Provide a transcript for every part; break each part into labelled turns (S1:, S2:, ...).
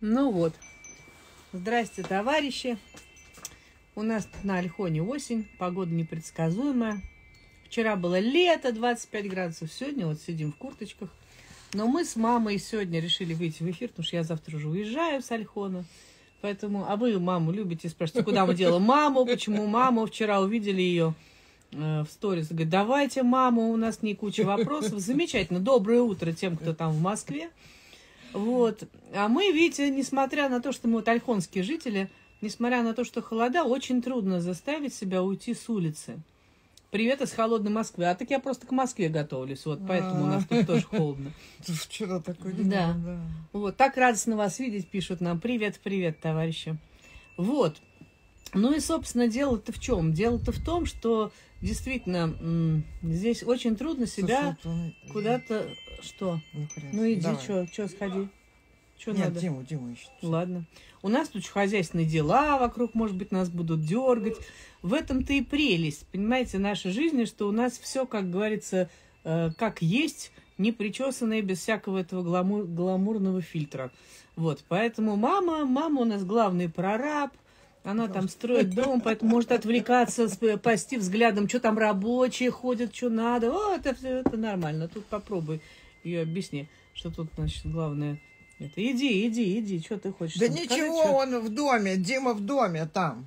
S1: Ну вот, здрасте, товарищи. У нас на Ольхоне осень, погода непредсказуемая. Вчера было лето, 25 градусов, сегодня вот сидим в курточках. Но мы с мамой сегодня решили выйти в эфир, потому что я завтра уже уезжаю с Ольхона. Поэтому, а вы маму любите, спрашиваете, куда мы делаем маму, почему маму? Вчера увидели ее в сторис, говорит, давайте маму, у нас не куча вопросов. Замечательно, доброе утро тем, кто там в Москве. Вот. А мы, видите, несмотря на то, что мы вот ольхонские жители, несмотря на то, что холода, очень трудно заставить себя уйти с улицы. Привет из холодной Москвы. А так я просто к Москве готовлюсь, вот поэтому у нас тут тоже холодно.
S2: Вчера такой день.
S1: Да. Вот, так радостно вас видеть, пишут нам. Привет, привет, товарищи. Вот. Ну и, собственно, дело-то в чем? Дело-то в том, что действительно здесь очень трудно себя куда-то... Что? Ну иди, что сходи. Что
S2: Нет,
S1: надо?
S2: Диму ищет.
S1: Ладно. У нас тут хозяйственные дела вокруг, может быть, нас будут дергать. В этом-то и прелесть, понимаете, нашей жизни, что у нас все, как говорится, как есть, не причесанное, без всякого этого гламурного фильтра. Вот, поэтому мама у нас главный прораб, она там строит дом, поэтому может отвлекаться, пасти взглядом, что там рабочие ходят, что надо. О, это нормально. Тут попробуй ее объясни, что тут, значит, главное. Это иди, что ты хочешь?
S2: Да ничего, он в доме, Дима в доме там.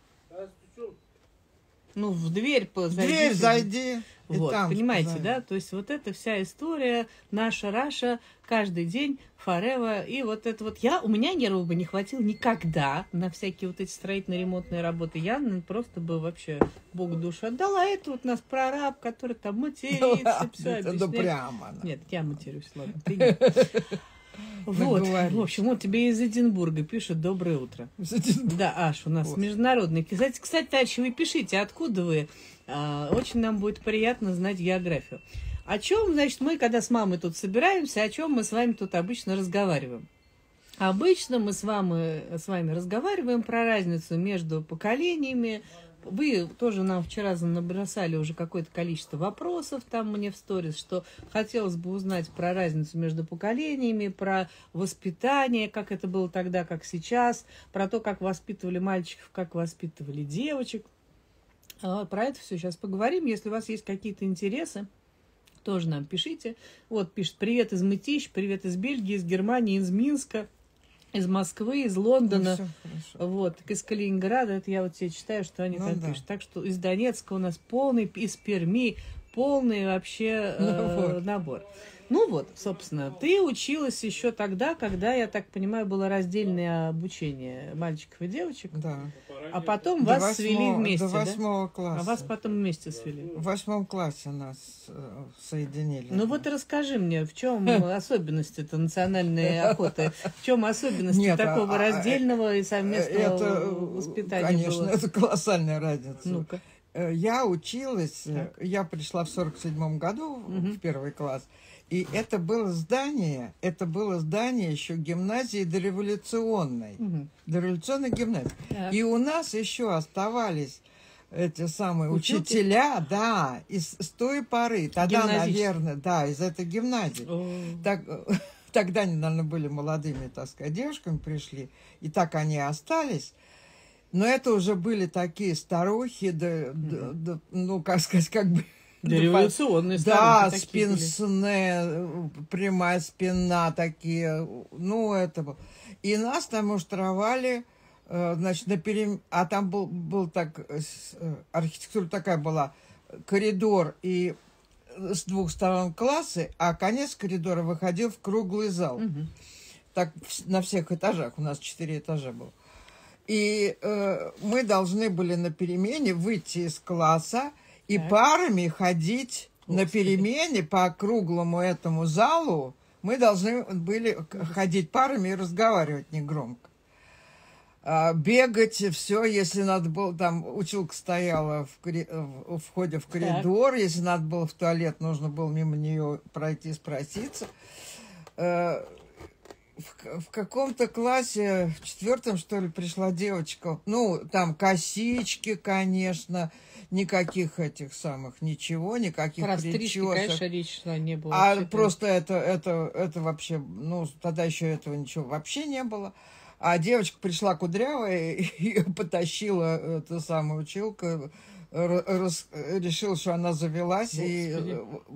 S1: Ну, в дверь зайди.
S2: Дверь зайди.
S1: Вот,
S2: там
S1: понимаете,
S2: сказали.
S1: да? То есть вот эта вся история, наша Раша, каждый день, forever. И вот это вот у меня нервов бы не хватило никогда на всякие вот эти строительно-ремонтные работы. Я просто бы вообще Богу душу отдала. А это вот у нас прораб, который там матерится, все объясняет.
S2: Да прямо.
S1: Нет, я матерюсь, ладно, ты нет. Вот, в общем, вот тебе из Эдинбурга пишут «Доброе утро». Да, Аш, у нас вот. Международный. Кстати, товарищи, вы пишите, откуда вы. Очень нам будет приятно знать географию. О чем, значит, мы, когда с мамой тут собираемся, о чем мы с вами тут обычно разговариваем? Обычно мы с вами разговариваем про разницу между поколениями. Вы тоже нам вчера набросали уже какое-то количество вопросов там мне в сторис, что хотелось бы узнать про разницу между поколениями, про воспитание, как это было тогда, как сейчас, про то, как воспитывали мальчиков, как воспитывали девочек. Про это все сейчас поговорим. Если у вас есть какие-то интересы, тоже нам пишите. Вот пишет: привет из Мытищ, привет из Бельгии, из Германии, из Минска, из Москвы, из Лондона, вот, из Калининграда. Это я вот тебе читаю, что они там пишут. Так что из Донецка у нас полный, из Перми полный вообще набор. Ну вот, собственно, ты училась еще тогда, когда, я так понимаю, было раздельное обучение мальчиков и девочек.
S2: Да.
S1: А потом вас свели вместе,
S2: до 8 класса.
S1: А вас потом вместе свели.
S2: В 8 классе нас соединили.
S1: Ну вот расскажи мне, в чем особенность этой национальной охоты? В чем особенность такого раздельного и совместного воспитания?
S2: Конечно, это колоссальная разница.
S1: Ну-ка.
S2: Я училась, я пришла в 47 году в 1 класс, и это было здание еще гимназии дореволюционной, дореволюционной гимназии. Так. И у нас еще оставались эти самые учителя, да, с той поры, тогда, наверное, да, из этой гимназии. Тогда они, наверное, были молодыми, так сказать, девушками пришли, и так они и остались. Но это уже были такие старухи, ну, как сказать, как бы...
S1: Дореволюционные
S2: старухи. Да,
S1: с
S2: спинсне, прямая спина такие. Ну, это было. И нас там устроили, значит, а там был так... Архитектура такая была, коридор и с двух сторон классы, а конец коридора выходил в круглый зал. Так на всех этажах, у нас 4 этажа было. И мы должны были на перемене выйти из класса и парами ходить на перемене по круглому этому залу. Мы должны были ходить парами и разговаривать негромко. Бегать, все, если надо было, там училка стояла в входе в коридор, если надо было в туалет, нужно было мимо нее пройти, спроситься. В каком-то классе, в 4, что ли, пришла девочка. Ну, там косички, конечно, никаких этих самых, ничего, никаких
S1: причесок. Конечно, речь не было.
S2: А просто это вообще, ну, тогда еще этого ничего вообще не было. А девочка пришла кудрявая и потащила эту самую училку, решила, что она завелась, и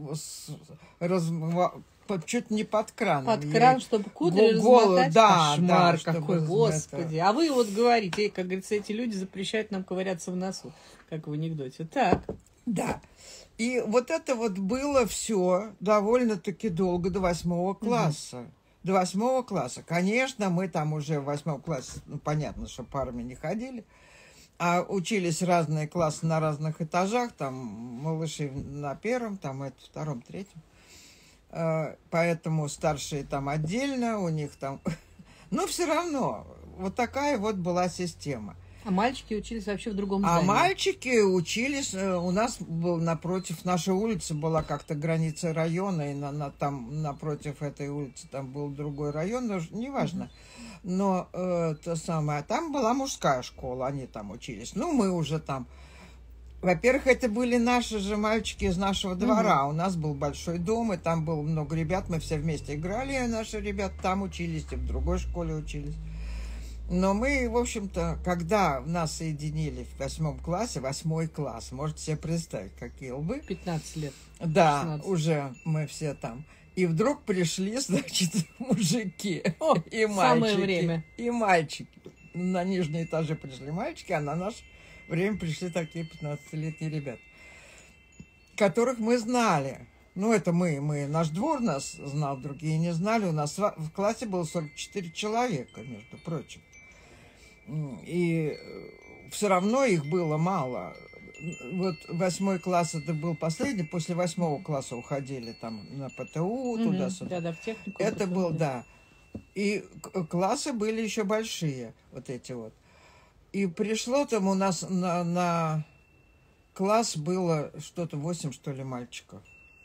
S2: чуть не под краном.
S1: Под кран, чтобы кудри размотать?
S2: Да,
S1: кошмар какой, господи. А вы вот говорите, как говорится, эти люди запрещают нам ковыряться в носу, как в анекдоте. Так.
S2: Да. И вот это вот было все довольно-таки долго, до 8 класса. До 8 класса. Конечно, мы там уже в 8 классе, ну, понятно, что парами не ходили, а учились разные классы на разных этажах, там малыши на 1, там это 2, 3. Поэтому старшие там отдельно, у них там... Но все равно, вот такая вот была система.
S1: А мальчики учились вообще в другом здании?
S2: А мальчики учились... У нас был напротив нашей улицы была как-то граница района, и там напротив этой улицы там был другой район, но неважно. Но то самое... Там была мужская школа, они там учились. Ну, мы уже там... Во-первых, это были наши же мальчики из нашего двора. У нас был большой дом, и там было много ребят. Мы все вместе играли, и наши ребята там учились, и в другой школе учились. Но мы, в общем-то, когда нас соединили в 8 классе, 8 класс, можете себе представить, какие лбы.
S1: 15 лет.
S2: Да,
S1: 16.
S2: уже мы все там. И вдруг пришли, значит, мужики и мальчики.
S1: Самое время.
S2: И мальчики. На нижние этажи пришли мальчики, а на наш время пришли такие 15-летние ребята, которых мы знали. Ну, это наш двор нас знал, другие не знали. У нас в классе было 44 человека, между прочим. И все равно их было мало. Вот 8 класс это был последний, после 8 класса уходили там на ПТУ, туда-сюда.
S1: Да, в технику.
S2: Это был, да. И классы были еще большие, вот эти вот. И пришло там у нас на класс было что-то 8, что ли, мальчиков.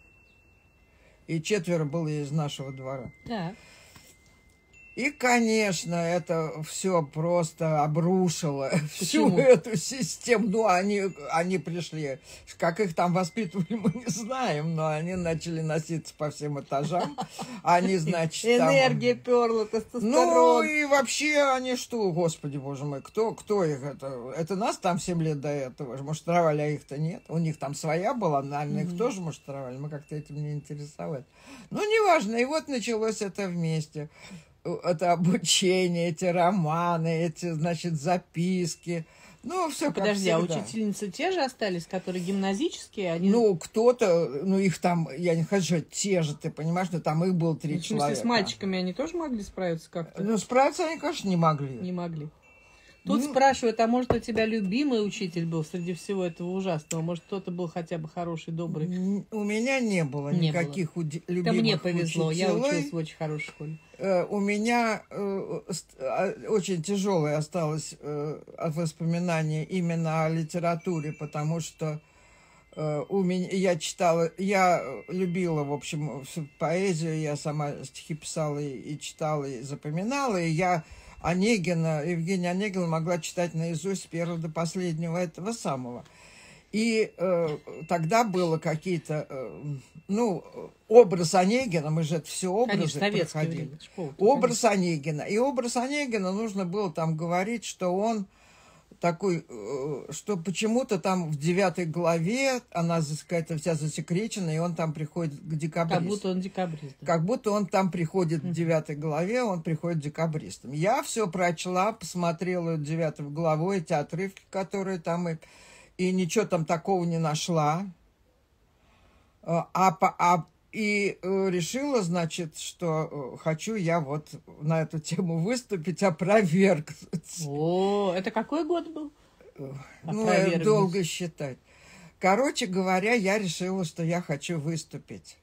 S2: И 4 было из нашего двора.
S1: Да.
S2: И, конечно, это все просто обрушило всю эту систему. Ну, они пришли, как их там воспитывали, мы не знаем, но они начали носиться по всем этажам. Они, значит,
S1: энергия перла, тестостерон.
S2: Ну, и вообще они что, господи, боже мой, кто их это? Это нас там 7 лет до этого муштровали, а их-то нет. У них там своя была, наверное, их тоже муштровали, мы как-то этим не интересовались. Ну, неважно, и вот началось это вместе. Это обучение, эти романы, эти, значит, записки. Ну, все как всегда.
S1: Подожди, а учительницы те же остались, которые гимназические? Они...
S2: Ну, кто-то, ну, их там, я не хочу, те же, ты понимаешь, но там их было 3 человека. В смысле,
S1: с мальчиками они тоже могли справиться как-то?
S2: Ну, справиться они, конечно, не могли.
S1: Не могли. Тут спрашивают, а может, у тебя любимый учитель был среди всего этого ужасного? Может, кто-то был хотя бы хороший, добрый?
S2: У меня не было никаких любимых учителей.
S1: Да мне повезло, я училась в очень хорошей школе.
S2: У меня очень тяжелое осталось воспоминание именно о литературе, потому что я любила, в общем, всю поэзию, я сама стихи писала и читала, и запоминала, и я Евгения Онегина могла читать наизусть с первого до последнего этого самого. И тогда было какие-то, образ Онегина, мы же это все образы проходили. Образ Онегина. И образ Онегина нужно было там говорить, что он такой, что почему-то там в 9 главе она какая-то вся засекречена, и он там приходит к декабристу.
S1: Как будто он декабрист. Да.
S2: Как будто он там приходит в 9 главе, он приходит декабристом. Я все прочла, посмотрела 9 главу, эти отрывки, которые там, и ничего там такого не нашла. И решила, значит, что хочу я вот на эту тему выступить, опровергнуть.
S1: О, это какой год был?
S2: Ну, это долго считать. Короче говоря, я решила, что я хочу выступить.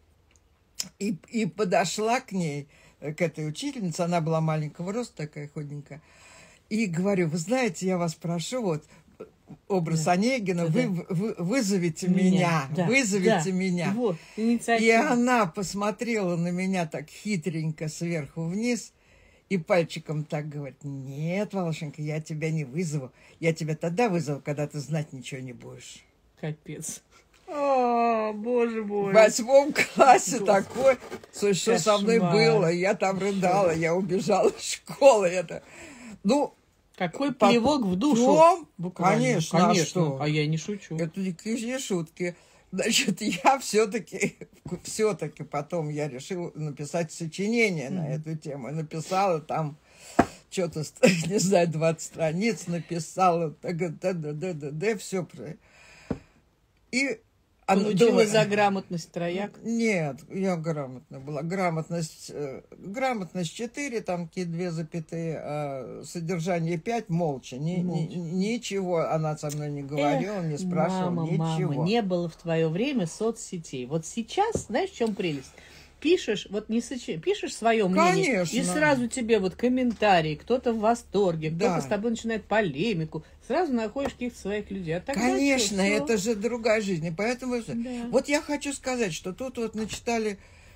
S2: И подошла к ней, к этой учительнице, она была маленького роста, такая худенькая, и говорю, вы знаете, я вас прошу, вот, образ Онегина, вы вызовите меня, вызовите меня.
S1: Вот,
S2: и она посмотрела на меня так хитренько сверху вниз и пальчиком так говорит: нет, Волошенька, я тебя не вызову. Я тебя тогда вызову, когда ты знать ничего не будешь.
S1: Капец. О, боже мой.
S2: В 8 классе такой, слушай, что со мной было. Я там рыдала, я убежала из школы. Это, ну,
S1: какой плевок в душу.
S2: Конечно,
S1: конечно. Что? А я не шучу.
S2: Это не шутки. Значит, я все-таки потом я решила написать сочинение на эту тему. Написала там что-то, не знаю, 20 страниц написала, все. И
S1: получила за грамотность трояк?
S2: Нет, я грамотная была. Грамотность 4, там какие 2 запятые, а содержание 5, молча. Ничего она со мной не говорила, не спрашивала, ничего.
S1: Мама, не было в твое время соцсетей. Вот сейчас, знаешь, в чем прелесть? Пишешь, вот пишешь свое мнение,
S2: конечно,
S1: и сразу тебе вот комментарии, кто-то в восторге, кто-то с тобой начинает полемику, сразу находишь каких-то своих людей. А тогда
S2: конечно,
S1: что,
S2: это же другая жизнь. И поэтому вот я хочу сказать, что тут вот начитали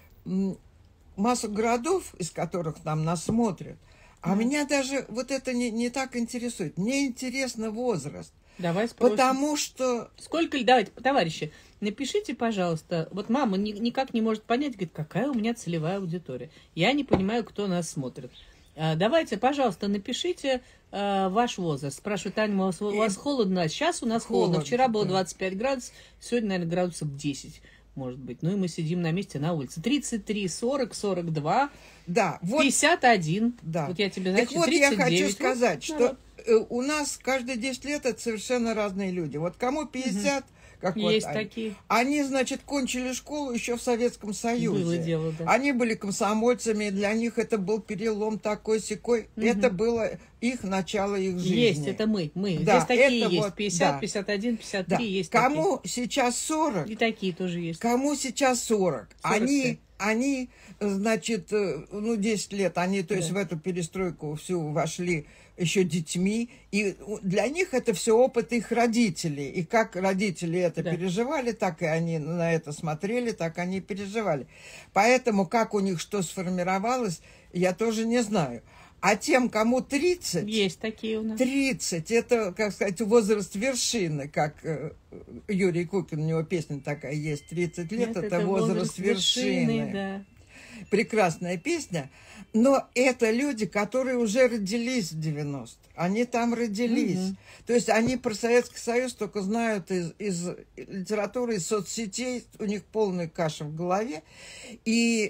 S2: массу городов, из которых там нас смотрят, а меня даже вот это не так интересует. Мне интересно возраст.
S1: Давай спросим.
S2: Потому что...
S1: Сколько... Давайте, товарищи, напишите, пожалуйста. Вот мама никак не может понять, говорит, какая у меня целевая аудитория. Я не понимаю, кто нас смотрит. Давайте, пожалуйста, напишите ваш возраст. Спрашивают: Таня, у вас холодно? Сейчас у нас холодно. Вчера было 25 градусов, сегодня, наверное, градусов 10, может быть. Ну и мы сидим на месте на улице. 33, 40, 42,
S2: да, вот,
S1: 51.
S2: Да.
S1: Вот я тебе,
S2: значит,
S1: так вот
S2: 39. Я хочу сказать, что у нас каждые 10 лет это совершенно разные люди. Вот кому 50, как
S1: есть
S2: вот
S1: такие.
S2: Они, значит, кончили школу еще в Советском Союзе.
S1: Было дело, да.
S2: Они были комсомольцами, для них это был перелом такой-сякой. Это было их начало их жизни.
S1: Есть, это мы.
S2: Да,
S1: здесь такие
S2: это
S1: есть.
S2: вот,
S1: 50,
S2: да.
S1: 51, 53
S2: да.
S1: есть.
S2: Кому
S1: такие.
S2: сейчас 40?
S1: И такие тоже есть.
S2: Кому сейчас 40? Они, значит, 10 лет, они, то есть, в эту перестройку всю вошли еще детьми, и для них это все опыт их родителей. И как родители это переживали, так и они на это смотрели, так они переживали. Поэтому как у них что сформировалось, я тоже не знаю. А тем, кому 30...
S1: Есть такие у нас.
S2: 30, это, как сказать, возраст вершины, как Юрий Кукин, у него песня такая есть, 30 лет, это возраст вершины.
S1: Да.
S2: Прекрасная песня. Но это люди, которые уже родились в 90-е. Они там родились. То есть они про Советский Союз только знают из литературы, из соцсетей. У них полная каша в голове. И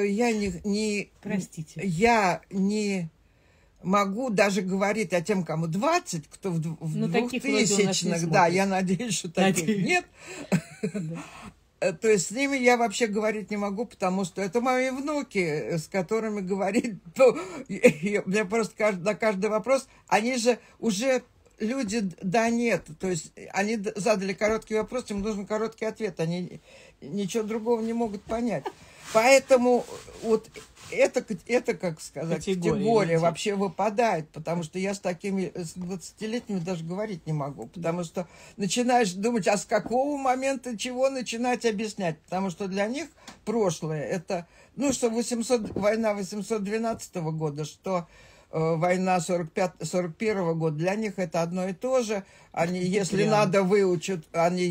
S1: Простите.
S2: Я не могу даже говорить о тем, кому 20, кто в 2000-х. Да, я надеюсь, что таких нет. То есть с ними я вообще говорить не могу, потому что это мои внуки, с которыми говорить... Мне просто на каждый вопрос... Они же уже люди да-нет. То есть они задали короткий вопрос, им нужен короткий ответ. Они ничего другого не могут понять. Поэтому вот это как сказать, категория вообще выпадает, потому что я с такими 20-летними даже говорить не могу, потому что начинаешь думать, а с какого момента чего начинать объяснять, потому что для них прошлое это, что война 812 года, что война 41 года, для них это одно и то же. Они, если надо, выучат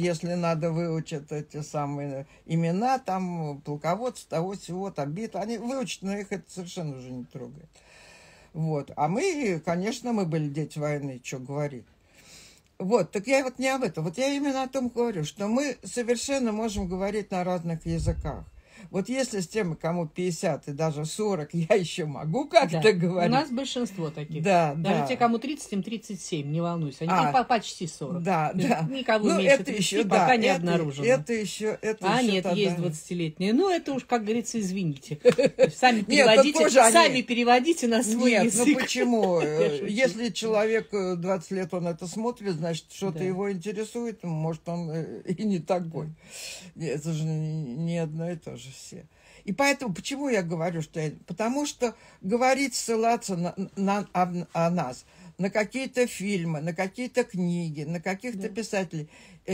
S2: эти самые имена, там, полководцев, того всего, там, битв. Они выучат, но их это совершенно уже не трогает. Вот. А мы, конечно, мы были дети войны, что говорить. Вот, так я вот не об этом. Вот я именно о том говорю, что мы совершенно можем говорить на разных языках. Вот если с теми, кому 50 и даже 40, я еще могу как-то говорить.
S1: У нас большинство таких.
S2: Да,
S1: даже те, кому 30, им 37, не волнуйся. Они почти 40.
S2: Да.
S1: Никого меньше 30 пока не обнаружено.
S2: Это еще
S1: нет, есть 20-летние. Это уж, как говорится, извините. Сами переводите на свой язык.
S2: Нет, почему? Если человек 20 лет, он это смотрит, значит, что-то его интересует, может, он и не такой. Это же не одно и то же. Все. И поэтому, почему я говорю, потому что говорить, ссылаться о нас, на какие-то фильмы, на какие-то книги, на каких-то писателей,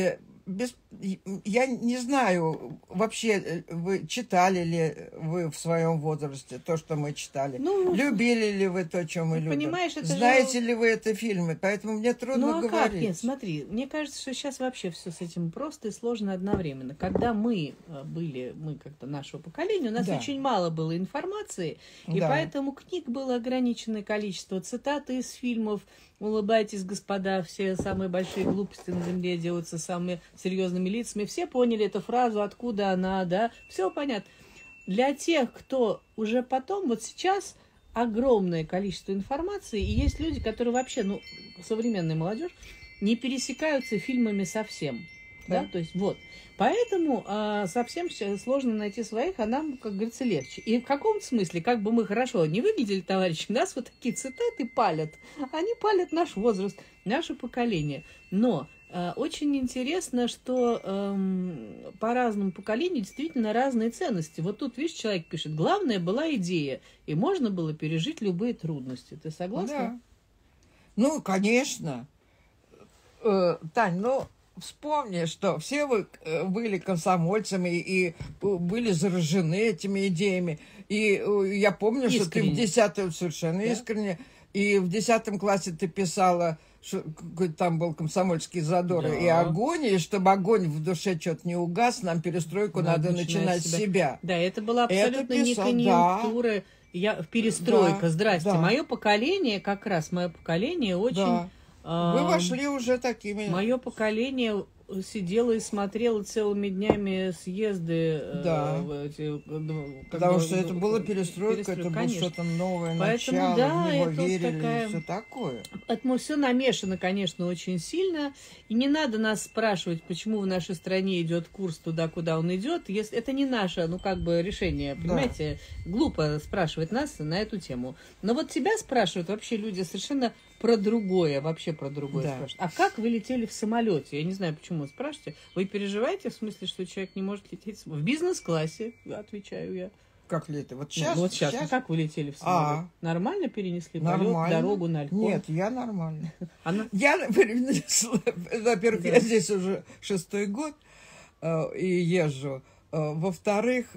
S2: я не знаю, вообще вы читали ли вы в своем возрасте то, что мы читали? Ну, любили ли вы то, что мы любим?
S1: Понимаешь, это
S2: знаете ли вы это фильмы? Поэтому мне трудно говорить.
S1: Как? Нет, смотри, мне кажется, что сейчас вообще все с этим просто и сложно одновременно. Когда мы как-то нашего поколения, у нас очень мало было информации, и поэтому книг было ограниченное количество, цитаты из фильмов. Улыбайтесь, господа, все самые большие глупости на земле делаются самыми серьезными лицами. Все поняли эту фразу, откуда она, да, все понятно. Для тех, кто уже потом, вот сейчас огромное количество информации, и есть люди, которые вообще, современная молодежь, не пересекаются фильмами совсем. Да? То есть вот. Поэтому совсем сложно найти своих, а нам, как говорится, легче. И в каком смысле, как бы мы хорошо не выглядели, товарищи, нас вот такие цитаты палят. Они палят наш возраст, наше поколение. Но очень интересно, что по разному поколению действительно разные ценности. Вот тут, видишь, человек пишет, главное была идея, и можно было пережить любые трудности. Ты согласна?
S2: Да. Конечно. Тань, вспомни, что все вы были комсомольцами и были заражены этими идеями. И я помню, искренне. Что ты в 10-м совершенно искренне. И в 10 классе ты писала, что там был комсомольский задор и огонь, и чтобы огонь в душе что-то не угас, нам перестройку надо начинать с себя.
S1: Да, это была абсолютно не конъюнктура. Перестройка, здрасте. Да. Мое поколение очень... Да.
S2: Вы вошли уже такими.
S1: Мое поколение сидело и смотрело целыми днями съезды.
S2: Да. Потому что это была перестройка, это было что-то новое, начало, в него верили и все такое.
S1: Поэтому все намешано, конечно, очень сильно. И не надо нас спрашивать, почему в нашей стране идет курс туда, куда он идет. Если это не наше, решение, понимаете? Глупо спрашивать нас на эту тему. Но вот тебя спрашивают вообще люди совершенно про другое спрашивают. А как вы летели в самолете? Я не знаю, почему вы спрашиваете. Вы переживаете в смысле, что человек не может лететь в бизнес-классе? Отвечаю я.
S2: Как летели? Вот сейчас?
S1: Сейчас. Как вы летели в самолете? Нормально перенесли полет, дорогу на Альхон?
S2: Нет, я нормально. Я перенесла, во-первых, я здесь уже 6-й год и езжу. Во-вторых,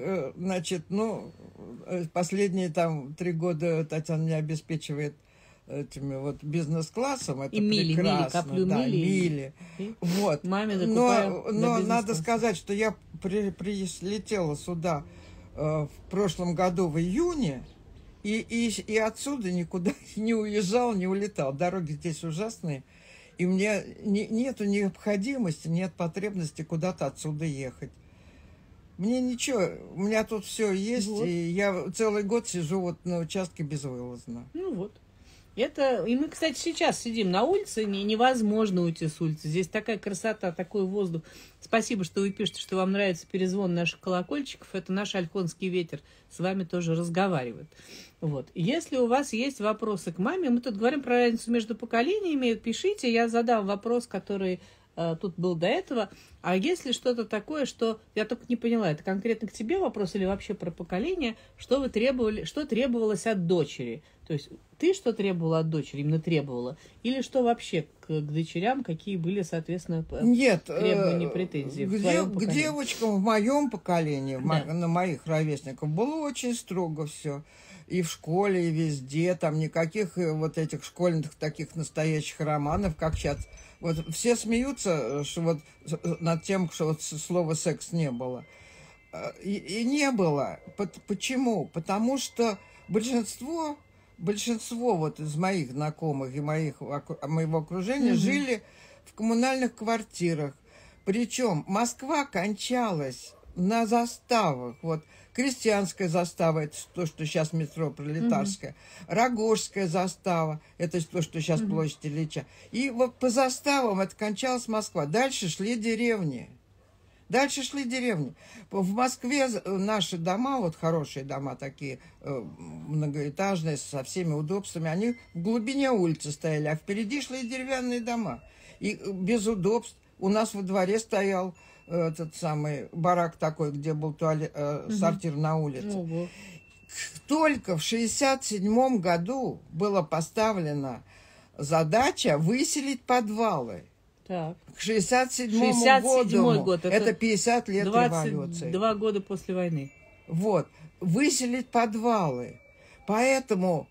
S2: последние 3 года Татьяна меня обеспечивает этими бизнес-классом, это прекрасно. Мили. Вот.
S1: Маме
S2: но надо сказать, что я прилетела сюда в прошлом году в июне, и отсюда никуда не уезжал, не улетал. Дороги здесь ужасные, и мне нету необходимости, нет потребности куда-то отсюда ехать. Мне ничего, у меня тут все есть, и я целый год сижу на участке безвылазно.
S1: И мы, кстати, сейчас сидим на улице, невозможно уйти с улицы. Здесь такая красота, такой воздух. Спасибо, что вы пишете, что вам нравится перезвон наших колокольчиков. Это наш альхонский ветер с вами тоже разговаривает. Если у вас есть вопросы к маме, мы тут говорим про разницу между поколениями, пишите, я задам вопрос, который тут был до этого. А если что-то такое, что я только не поняла, это конкретно к тебе вопрос или вообще про поколение, что вы требовали, что требовалось от дочери? То есть ты что требовала от дочери, именно требовала? Или что вообще к дочерям, какие были, соответственно, требования, претензии?
S2: К девочкам в моем поколении, на моих ровесников, было очень строго все. И в школе, и везде, там никаких этих школьных таких настоящих романов, как сейчас. Все смеются, что над тем, что слова «секс» не было. И не было. Почему? Потому что большинство из моих знакомых и моего окружения жили в коммунальных квартирах. Причем Москва кончалась на заставах. Крестьянская застава, это то, что сейчас метро Пролетарская. Рогожская застава, это то, что сейчас площадь Ильича. И по заставам это кончалась Москва. Дальше шли деревни. В Москве наши дома, хорошие дома такие, многоэтажные, со всеми удобствами, они в глубине улицы стояли, а впереди шли деревянные дома. И без удобств. У нас во дворе стоял этот самый барак такой, где был туалет, сортир на улице. Только в 1967 году была поставлена задача выселить подвалы.
S1: Так.
S2: К 67-му
S1: год.
S2: Это 50 лет революции.
S1: 2 года после войны.
S2: Вот. Выселить подвалы. Поэтому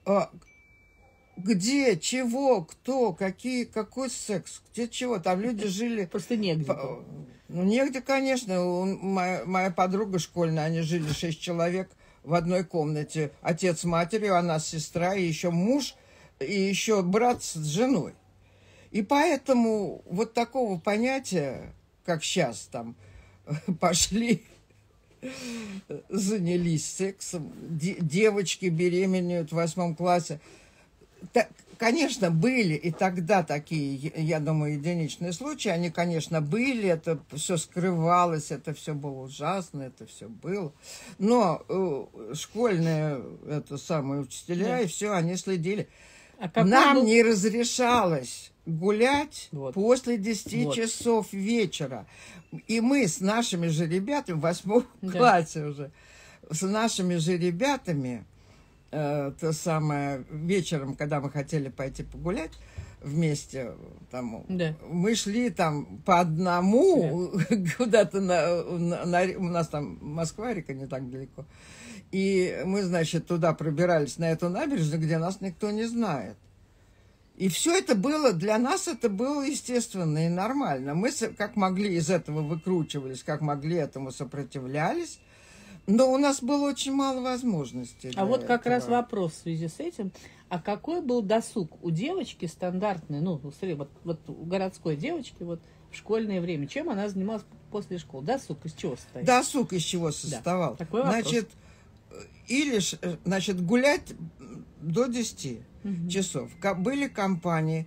S2: где, чего, кто, какой секс, где чего. Там люди жили...
S1: Просто негде.
S2: Ну, негде, конечно. Моя подруга школьная, они жили 6 человек в одной комнате. Отец с матерью, она с сестрой, и еще муж, и еще брат с женой. И поэтому вот такого понятия, как сейчас там пошли, занялись сексом, девочки беременеют в 8 классе. Конечно, были и тогда такие, я думаю, единичные случаи. Они, конечно, были, это все скрывалось, это все было ужасно, это все было. Но школьные самые учителя, да, и все, они следили. Нам не разрешалось гулять после 10 часов вечера. И мы с нашими же ребятами, в 8 классе уже, с нашими же ребятами, то самое, вечером, когда мы хотели пойти погулять вместе, там, мы шли там по одному куда-то, у нас там Москва-река не так далеко, и мы, значит, туда пробирались, на эту набережную, где нас никто не знает. И все это было, для нас это было естественно и нормально. Мы как могли из этого выкручивались, как могли этому сопротивлялись. Но у нас было очень мало возможностей.
S1: А вот как раз вопрос в связи с этим. А какой был досуг у девочки стандартный, ну, вот у городской девочки вот в школьное время? Чем она занималась после школы? Досуг из чего состоял?
S2: Досуг из чего состоял? Да. Такой вопрос. Значит, гулять до 10 часов. Были компании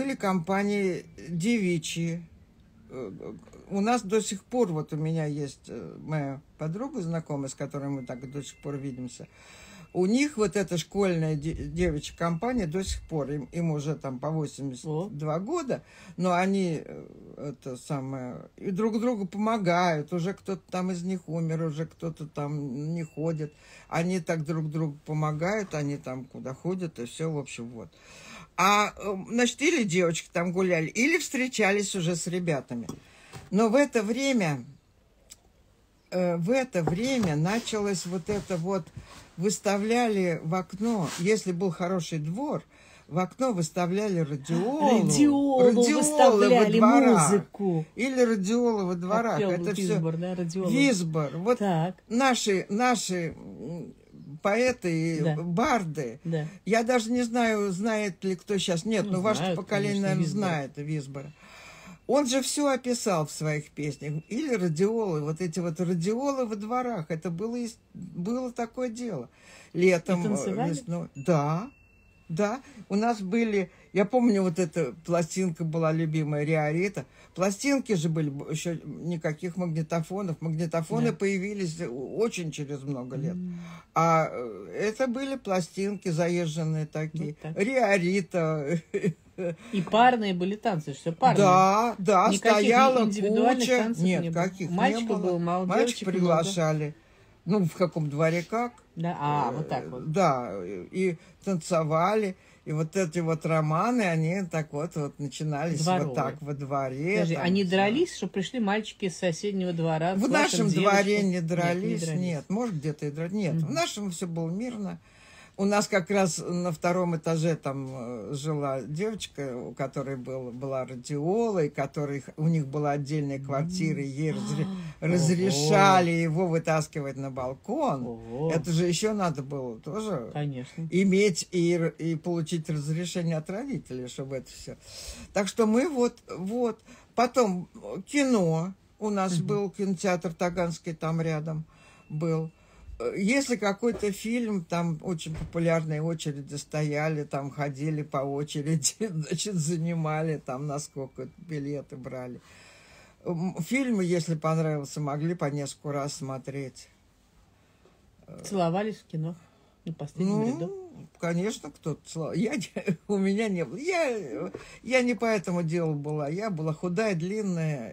S2: девичьи. У нас до сих пор, вот у меня есть моя подруга знакомая, с которой мы так до сих пор видимся. У них вот эта школьная девичья компания до сих пор, им уже там по 82 года, но они и друг другу помогают. Уже кто-то там из них умер, уже кто-то там не ходит. Они так друг другу помогают, они там куда ходят, и все, в общем, вот. Значит, или девочки там гуляли, или встречались уже с ребятами. Но в это время началось вот это вот, выставляли в окно, если был хороший двор, в окно выставляли радиолу выставляли, во дворах, музыку. Или радиолу во дворах. Это Висбор, да, Висбор. Вот наши поэты и барды. Да. Я даже не знаю, знает ли кто сейчас. Нет, но ваше поколение, наверное, знает Висбора. Он же все описал в своих песнях. Или радиолы, вот эти вот радиолы во дворах. Это было такое дело. Летом, весной. Да. У нас были... Я помню, вот эта пластинка была любимая, Риорита. Пластинки же были, еще никаких магнитофонов. Магнитофоны появились очень через много лет. А это были пластинки заезженные такие. Вот так. Риорита...
S1: И парные были танцы, все парные.
S2: Да, никаких стояла куча.
S1: Нет, каких не было. Был мало,
S2: мальчик приглашали. Много. Ну, в каком дворе как.
S1: Да, вот так вот.
S2: Да, и танцевали. И вот эти вот романы, они так вот начинались вот так во дворе.
S1: Скажи, они дрались, что пришли мальчики с соседнего двора?
S2: В нашем дворе не дрались, нет. Может, где-то и дрались. Нет, в нашем все было мирно. У нас как раз на 2-м этаже там жила девочка, у которой была радиола, и у них была отдельная квартира, и ей разрешали его вытаскивать на балкон. Это же еще надо было тоже иметь и получить разрешение от родителей, чтобы это все. Так что мы вот. Потом кино. У нас был кинотеатр Таганский, там рядом был. Если какой-то фильм, там очень популярные очереди стояли, там ходили по очереди, значит, занимали, там насколько билеты брали. Фильмы, если понравился, могли по несколько раз смотреть.
S1: Целовались в кино на последнем ряду?
S2: Конечно, кто-то целовал. У меня не было. Я не по этому делу была. Я была худая, длинная,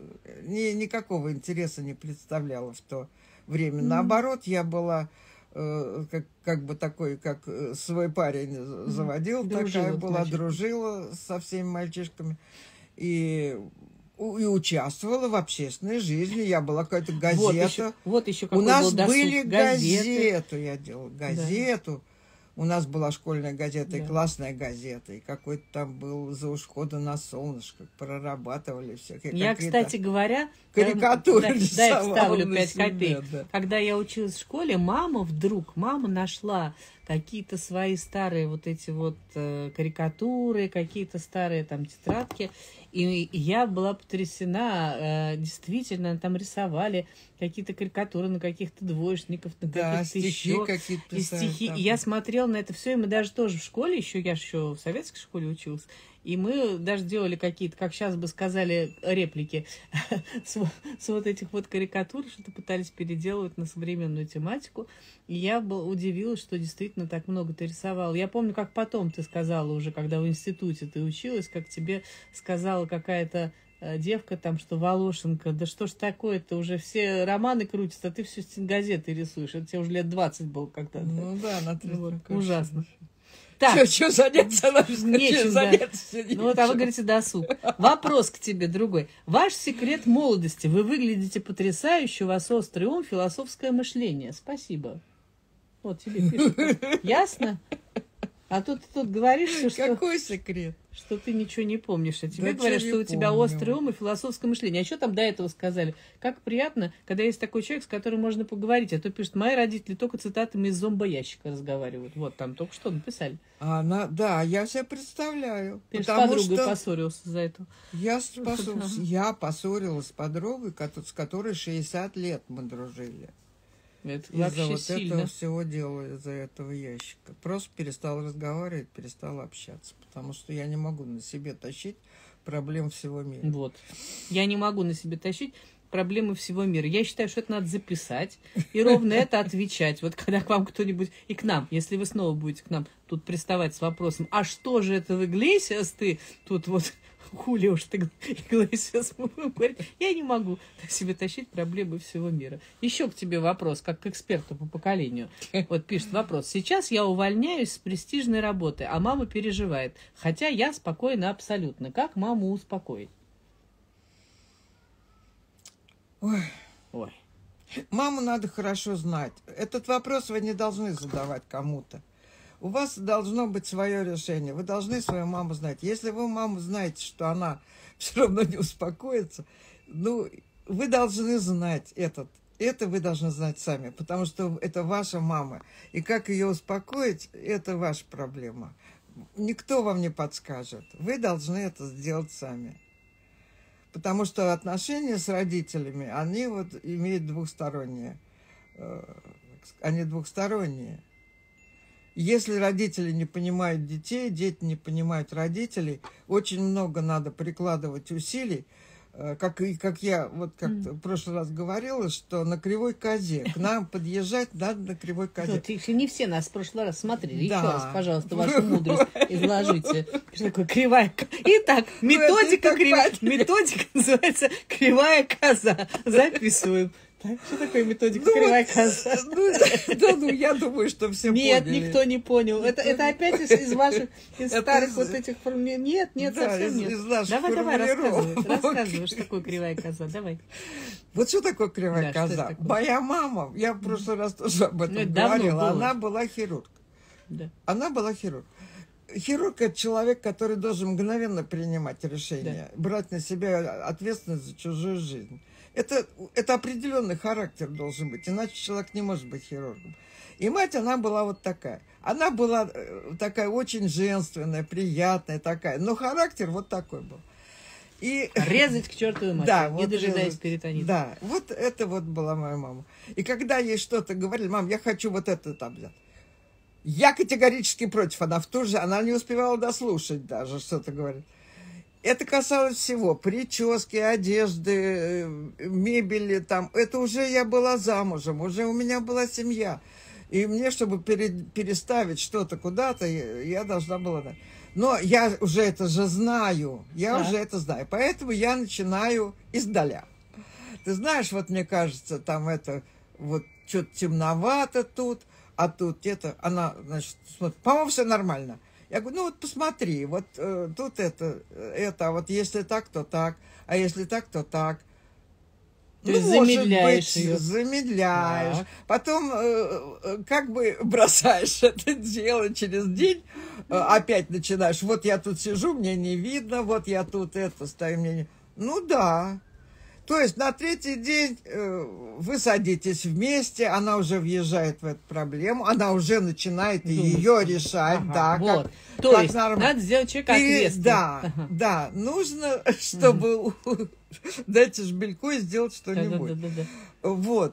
S2: никакого интереса не представляла в то время. Наоборот, я была как бы такой, как свой парень заводил, такая была, дружила со всеми мальчишками. и участвовала в общественной жизни. Я была какая-то газета.
S1: Вот еще
S2: у нас были газеты. Я делала газету. Да. У нас была школьная газета и классная газета. И какой-то там был «За исхода на солнышко». Прорабатывали все.
S1: Я, кстати говоря...
S2: Карикатуры
S1: я вставлю 5 копеек. Да. Когда я училась в школе, мама нашла какие-то свои старые вот эти вот карикатуры, какие-то старые там тетрадки. И я была потрясена. Действительно, там рисовали какие-то карикатуры на каких-то двоечников, на каких-то
S2: стихи
S1: еще.
S2: какие-то
S1: и стихи. И я смотрела на это все, и мы даже тоже в школе, я же еще в советской школе училась, и мы даже делали какие-то, как сейчас бы сказали, реплики с вот этих вот карикатур, что-то пытались переделывать на современную тематику. И я удивилась, что действительно так много ты рисовала. Я помню, как потом ты сказала уже, когда в институте ты училась, как тебе сказала какая-то девка там, что Волошенко, да что ж такое-то, уже все романы крутятся, а ты все газеты рисуешь. Это тебе уже лет 20 было когда-то.
S2: Ну да, на 30.
S1: Вот, ужасно.
S2: Так. Что заняться?
S1: Нечем, да. Ну вот, а вы говорите досуг. Вопрос к тебе другой. Ваш секрет молодости. Вы выглядите потрясающе, у вас острый ум, философское мышление. Спасибо. Вот тебе пишут. Ясно? А тут говоришь, что...
S2: Какой секрет?
S1: Что ты ничего не помнишь. А тебе говорят, что у тебя острый ум и философское мышление. А что там до этого сказали? Как приятно, когда есть такой человек, с которым можно поговорить. А то пишут, мои родители только цитатами из зомбоящика разговаривают. Вот там только что написали.
S2: Да, я себе представляю.
S1: Ты с подругой поссорился за это.
S2: Я поссорилась с подругой, с которой 60 лет мы дружили.
S1: Это
S2: из-за вот
S1: сильно.
S2: этого всего дела, из-за этого ящика. Просто перестал разговаривать, перестал общаться. Потому что я не могу на себе тащить проблем всего мира.
S1: Вот. Я не могу на себе тащить проблемы всего мира. Я считаю, что это надо записать и ровно это отвечать. Вот когда к вам кто-нибудь, и к нам, если вы снова будете к нам тут приставать с вопросом, а что же это в Иглесиас ты тут вот... Хули уж ты, Иглесиас, я не могу себе тащить проблемы всего мира. Еще к тебе вопрос, как к эксперту по поколению. Вот пишет вопрос. Сейчас я увольняюсь с престижной работы, а мама переживает. Хотя я спокойна абсолютно. Как маму успокоить?
S2: Ой. Маму надо хорошо знать. Этот вопрос вы не должны задавать кому-то. У вас должно быть свое решение. Вы должны свою маму знать. Если вы маму знаете, что она все равно не успокоится, вы должны знать это вы должны знать сами, потому что это ваша мама. И как ее успокоить, это ваша проблема. Никто вам не подскажет. Вы должны это сделать сами. Потому что отношения с родителями, они вот имеют двухсторонние. Они двухсторонние. Если родители не понимают детей, дети не понимают родителей, очень много надо прикладывать усилий, как я вот как-то в прошлый раз говорила, что на кривой козе. К нам подъезжать надо на кривой козе.
S1: Не все нас в прошлый раз смотрели. Да. Еще раз, пожалуйста, вашу мудрость изложите. Что такое кривая коза? Итак, методика называется «Кривая коза». Записываем. Так, что такое методика кривая коза?
S2: Я думаю, что все поняли.
S1: Нет, никто не понял. Это опять из ваших, из старых вот этих формулировок. Нет, совсем нет. Давай, рассказывай, что такое кривая коза. Давай.
S2: Вот что такое кривая коза? Моя мама, я в прошлый раз тоже об этом говорила, она была хирург. Она была хирург. Хирург – это человек, который должен мгновенно принимать решения, брать на себя ответственность за чужую жизнь. Это определенный характер должен быть, иначе человек не может быть хирургом. И мать, она была вот такая. Она была такая очень женственная, приятная такая, но характер вот такой был. И...
S1: Резать к чертовой матери,
S2: да,
S1: не дожидаясь перитонита.
S2: Да, вот это вот была моя мама. И когда ей что-то говорили, мам, я хочу вот это там взять. Я категорически против. Она не успевала дослушать даже, что-то говорит. Это касалось всего. Прически, одежды, мебели там. Это уже я была замужем, уже у меня была семья. И мне, чтобы переставить что-то куда-то, я должна была... Но я уже это же знаю. Уже это знаю. Поэтому я начинаю издаля. Ты знаешь, вот мне кажется, там это... Вот что-то темновато тут, а тут это... Она, значит, смотрит, по-моему, все нормально. Я говорю, ну вот посмотри, вот тут это, а вот если так, то так, а если так, то так.
S1: То есть замедляешь ее.
S2: Замедляешь. Так. Потом как бы бросаешь это дело через день, опять начинаешь, вот я тут сижу, мне не видно, вот я тут это стою, мне не... Ну да. То есть на третий день вы садитесь вместе, она уже въезжает в эту проблему, она уже начинает ее решать. Ага, да,
S1: вот. Как, то есть надо сделать человека ответственным.
S2: Да, да, нужно, чтобы дать жбельку и сделать что-нибудь. Вот.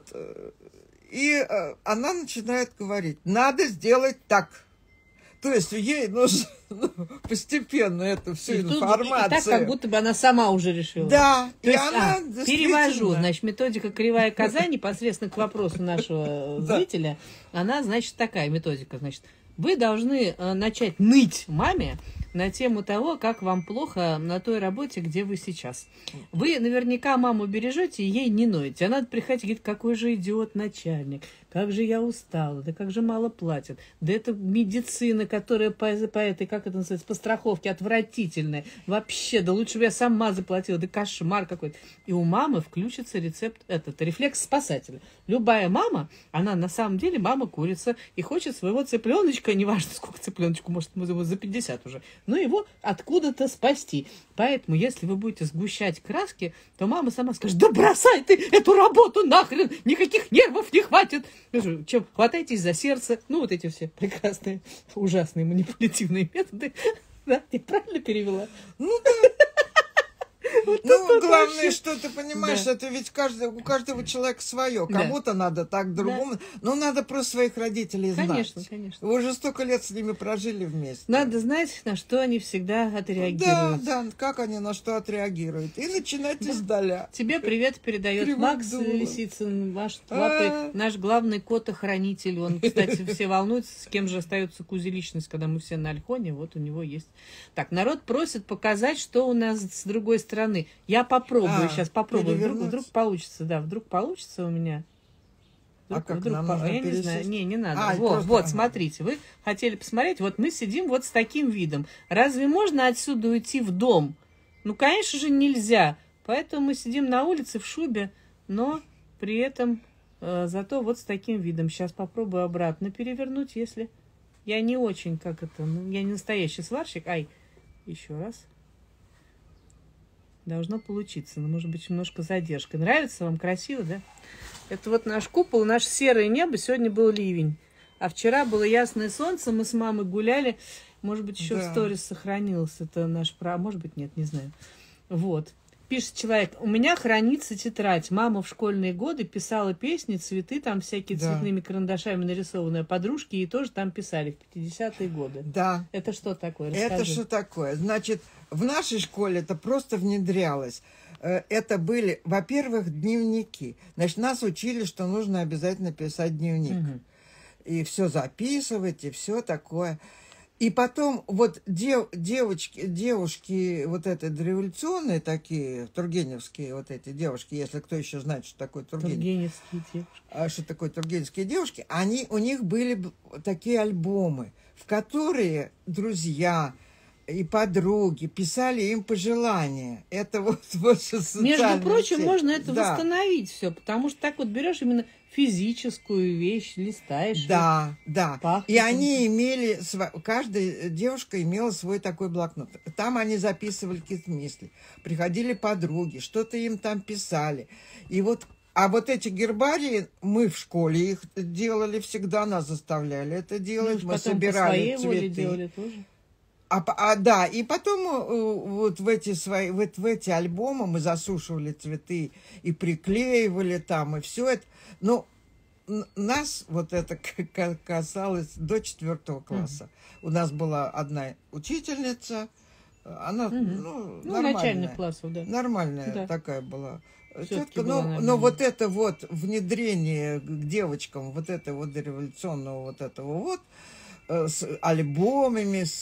S2: И она начинает говорить, надо сделать так. То есть ей нужно постепенно эту всю информацию.
S1: И так, как будто бы она сама уже решила.
S2: Да.
S1: То есть, перевожу, значит, методика кривая коза непосредственно к вопросу нашего зрителя. Она, значит, такая методика. Значит, вы должны начать ныть маме на тему того, как вам плохо на той работе, где вы сейчас. Вы наверняка маму бережете и ей не ноете. А надо приходить и говорить, какой же идиот начальник, как же я устала, да как же мало платят, да это медицина, которая по этой, как это называется, по страховке отвратительная. Вообще, да лучше бы я сама заплатила, да кошмар какой-то. И у мамы включится рефлекс спасателя. Любая мама, она на самом деле мама-курица и хочет своего цыпленочка, неважно сколько цыпленочку, может, за 50 уже, но его откуда-то спасти. Поэтому, если вы будете сгущать краски, то мама сама скажет, да бросай ты эту работу нахрен, никаких нервов не хватит. Чем хватайтесь за сердце. Ну, вот эти все прекрасные, ужасные манипулятивные методы. Да, я правильно перевела?
S2: Ну, да. Вот ну, главное, вообще... что ты понимаешь, да. Это ведь у каждого человека свое. Кому-то надо так, другому. Да. Но надо просто своих родителей знать.
S1: Конечно, конечно.
S2: Вы уже столько лет с ними прожили вместе.
S1: Надо знать, на что они всегда отреагируют.
S2: Да, как они на что отреагируют. И начинать издаля.
S1: Тебе привет передает Макс Лисицын, наш главный кот-охранитель. Он, кстати, все волнуются, с кем же остается кузеличность, когда мы все на Альхоне. Вот у него есть. Так, народ просит показать, что у нас с другой стороны. Я попробую, сейчас попробую. Вдруг получится, да, вдруг получится у меня. Я не знаю, не надо. Вот, смотрите, вы хотели посмотреть, вот мы сидим вот с таким видом. Разве можно отсюда уйти в дом? Ну, конечно же, нельзя. Поэтому мы сидим на улице в шубе, но при этом зато вот с таким видом. Сейчас попробую обратно перевернуть, если я не очень, я не настоящий сварщик. Еще раз. Должно получиться, но, может быть, немножко задержка. Нравится вам? Красиво, да? Это вот наш купол, наше серое небо. Сегодня был ливень. А вчера было ясное солнце. Мы с мамой гуляли. Может быть, еще в сторис сохранилось. Это наш может быть, нет, не знаю. Вот. Пишет человек, у меня хранится тетрадь. Мама в школьные годы писала песни, цветы, там всякие цветными карандашами нарисованные. Подружки ей тоже там писали в 50-е годы. Да. Это что такое? Расскажи.
S2: Это что такое? Значит, в нашей школе это просто внедрялось. Это были, во-первых, дневники. Значит, нас учили, что нужно обязательно писать дневник. Угу. И все записывать, и все такое. И потом вот девушки вот эти дореволюционные такие, тургеневские вот эти девушки, если кто еще знает, что такое
S1: тургеневские девушки.
S2: Что такое тургеневские девушки, у них были такие альбомы, в которые друзья и подруги писали им пожелания. Это вот
S1: между прочим, можно это восстановить все, потому что так вот берешь именно физическую вещь, листаешь.
S2: Да. И они имели, каждая девушка имела свой такой блокнот. Там они записывали какие-то мысли. Приходили подруги, что-то им там писали. И вот, а вот эти гербарии, мы в школе их делали всегда, нас заставляли это делать. Мы собирали цветы. По своей воле делали тоже. Да, и потом вот в эти альбомы мы засушивали цветы и приклеивали там, и все это. Но нас вот это касалось до 4 класса. У нас была одна учительница, она нормальная.
S1: Начальных классов, да.
S2: Нормальная такая была. Тетка, но вот это вот внедрение к девочкам вот этого вот революционного вот этого вот, с альбомами, с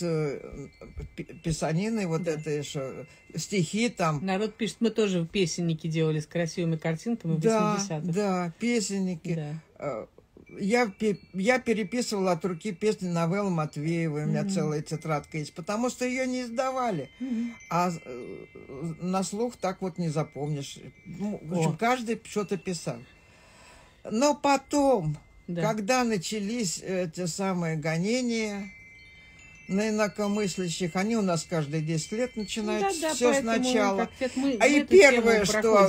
S2: писаниной, вот это еще, стихи там.
S1: Народ пишет, мы тоже песенники делали с красивыми картинками в 80-х.
S2: Да, песенники. Да. я переписывала от руки песни новеллы Матвеевой, у меня целая тетрадка есть, потому что ее не издавали. А на слух так вот не запомнишь. В общем, каждый что-то писал. Но потом, когда начались эти самые гонения на инакомыслящих, они у нас каждые 10 лет начинают все сначала. И первое, что...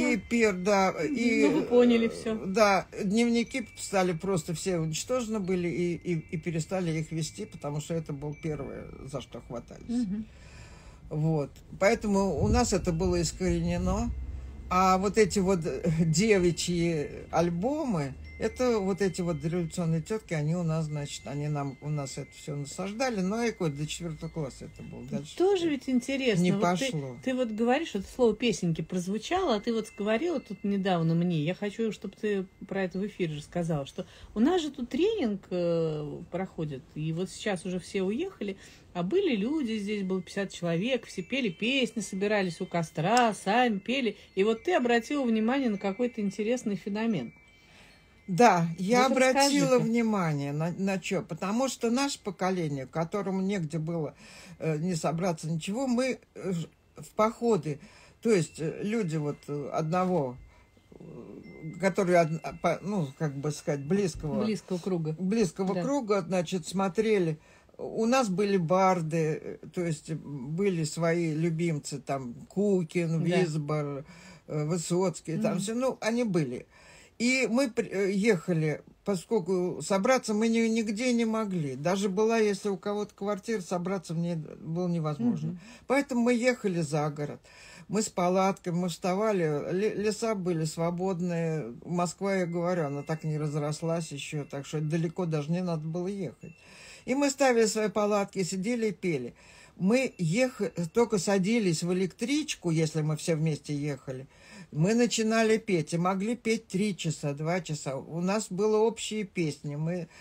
S1: вы поняли все.
S2: Да, дневники стали просто все уничтожены были и перестали их вести, потому что это было первое, за что хватались. Вот. Поэтому у нас это было искоренено. А вот эти вот девичьи альбомы, это вот эти вот революционные тетки, они у нас, значит, у нас это все насаждали, но и до 4 класса это было. Дальше
S1: тоже ведь интересно.
S2: Не
S1: вот
S2: пошло.
S1: Ты вот говоришь, это слово песенки прозвучало, а ты вот говорила тут недавно мне, я хочу, чтобы ты про это в эфире рассказала, что у нас же тут тренинг проходит, и вот сейчас уже все уехали, а были люди, здесь было 50 человек, все пели песни, собирались у костра, сами пели. И вот ты обратила внимание на какой-то интересный феномен.
S2: Да, я обратила внимание на что, потому что наше поколение, которому негде было не собраться ничего, мы в походы, то есть люди вот одного, которые, ну, как бы сказать, близкого круга, значит, смотрели. У нас были барды, то есть были свои любимцы, там, Кукин, Висбор, Высоцкий, там все, ну, они были. И мы ехали, поскольку собраться мы нигде не могли. Даже была, если у кого-то квартира, собраться мне было невозможно. Поэтому мы ехали за город. Мы с палатками, мы вставали, леса были свободные. Москва, я говорю, она так не разрослась еще, так что далеко даже не надо было ехать. И мы ставили свои палатки, сидели и пели. Мы только садились в электричку, если мы все вместе ехали, мы начинали петь, и могли петь 3 часа, 2 часа. У нас было общие песни,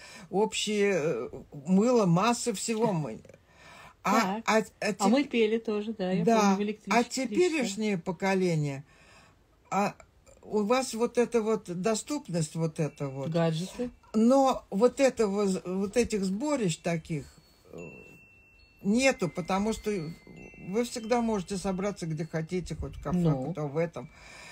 S2: было масса всего.
S1: А мы пели тоже, да, я помню, в электричке.
S2: А теперешнее поколение, у вас вот эта вот доступность, вот это вот.
S1: Гаджеты.
S2: Но вот этих сборищ таких нету, потому что вы всегда можете собраться где хотите, хоть в кафе, хоть в этом.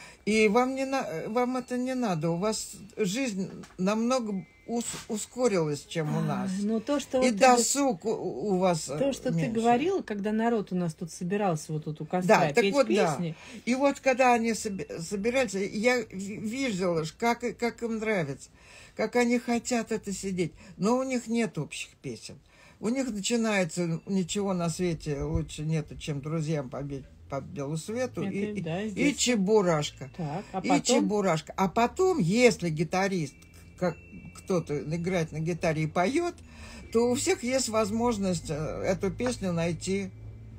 S2: И вам это не надо. У вас жизнь намного ускорилась, чем у нас. И досуг у вас
S1: то, что
S2: меньше.
S1: Ты говорила, когда народ у нас тут собирался вот тут у костра петь песни.
S2: Да. И вот когда они собирались, я видела, как им нравится, как они хотят это сидеть. Но у них нет общих песен. У них начинается «Ничего на свете лучше нету, чем друзьям победить по белу свету» и «Чебурашка». Чебурашка. А потом, если гитарист, как кто-то играет на гитаре и поет, то у всех есть возможность эту песню найти.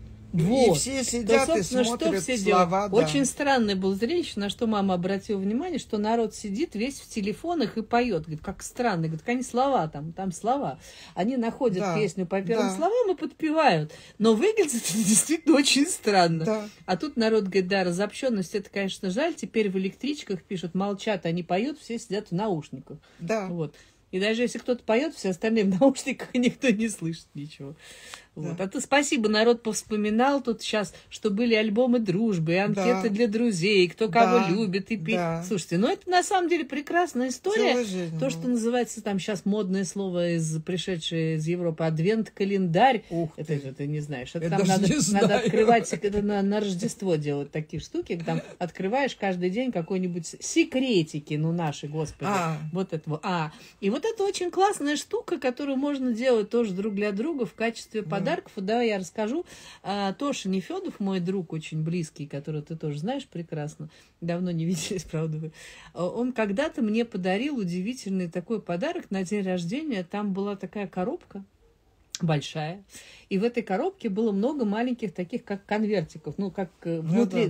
S1: Вот.
S2: И все сидят и смотрят слова. Да.
S1: Очень странное было зрелище, на что мама обратила внимание, что народ сидит весь в телефонах и поет. Говорит, как странно. Говорит, они слова там слова. Они находят песню по первым словам и подпевают. Но выглядит это действительно очень странно.
S2: Да.
S1: А тут народ говорит, да, разобщенность, это, конечно, жаль. Теперь в электричках пишут, молчат, они поют, все сидят в наушниках.
S2: Да.
S1: Вот. И даже если кто-то поет, все остальные в наушниках, и никто не слышит ничего. Вот.
S2: Да.
S1: А то спасибо, народ повспоминал тут сейчас, что были альбомы дружбы, и анкеты для друзей, кто кого любит. Слушайте, ну это на самом деле прекрасная история. То, что называется там сейчас модное слово, пришедшее из Европы, адвент-календарь. Это ты не знаешь. Это там надо открывать, это на Рождество делать такие штуки. Там открываешь каждый день какой-нибудь секретики, ну наши, господи. Вот это. И вот это очень классная штука, которую можно делать тоже друг для друга в качестве подарков. Да, я расскажу. Тоша Нефедов, мой друг очень близкий, которого ты тоже знаешь прекрасно. Давно не виделись, правда вы. Он когда-то мне подарил удивительный такой подарок на день рождения. Там была такая коробка. большая. И в этой коробке было много маленьких таких, как конвертиков, ну, как внутри,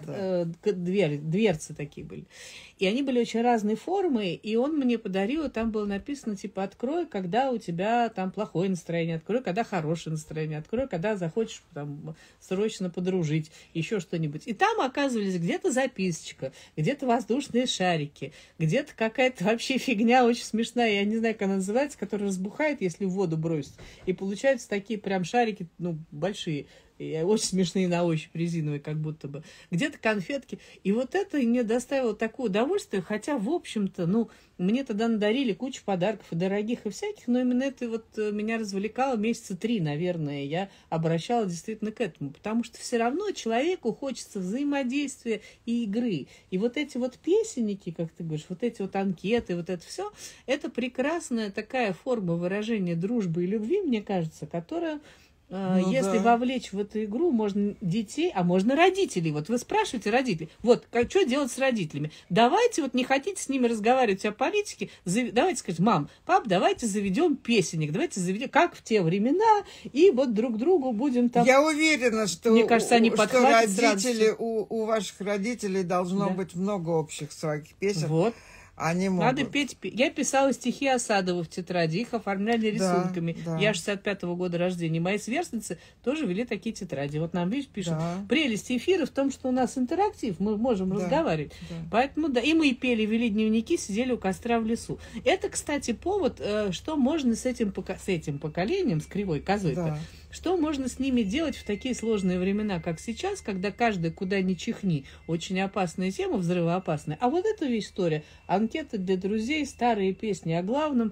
S1: дверцы такие были. И они были очень разной формы, и он мне подарил, и там было написано, типа, открой, когда у тебя там плохое настроение, открой, когда хорошее настроение, открой, когда захочешь там срочно подружить, еще что-нибудь. И там оказывались где-то записочка, где-то воздушные шарики, где-то какая-то вообще фигня очень смешная, я не знаю, как она называется, которая разбухает, если в воду бросить. И получаются такие прям шарики, ну, большие, и очень смешные на ощупь, резиновые как будто бы. Где-то конфетки. И вот это мне доставило такое удовольствие, хотя, в общем-то, ну, мне тогда надарили кучу подарков, и дорогих, и всяких, но именно это вот меня развлекало месяца 3, наверное. Я обращала действительно к этому, потому что все равно человеку хочется взаимодействия и игры. И вот эти вот песенники, как ты говоришь, вот эти вот анкеты, вот это все, это прекрасная такая форма выражения дружбы и любви, мне кажется, которая... Ну, если вовлечь в эту игру, можно детей, а можно родителей. Вот вы спрашиваете родителей, вот, что делать с родителями? Давайте, вот не хотите с ними разговаривать о политике, давайте сказать, мам, пап, давайте заведем песенник, давайте заведем, как в те времена, и вот друг другу будем там...
S2: Я уверена, что,
S1: мне кажется, они
S2: что родители, у ваших родителей должно быть много общих своих песен.
S1: Вот.
S2: Они могут.
S1: Надо петь. Я писала стихи Осадову в тетради, их оформляли рисунками. Да. Я 65-го года рождения. Мои сверстницы тоже вели такие тетради. Вот нам, видишь, пишут. Да. Прелесть эфира в том, что у нас интерактив, мы можем разговаривать. Да. Поэтому, да, и мы пели, вели дневники, сидели у костра в лесу. Это, кстати, повод, что можно с этим поколением, с кривой козой-то, что можно с ними делать в такие сложные времена, как сейчас, когда каждый, куда ни чихни, очень опасная тема, взрывоопасная. А вот эта история, анкеты для друзей, старые песни о главном,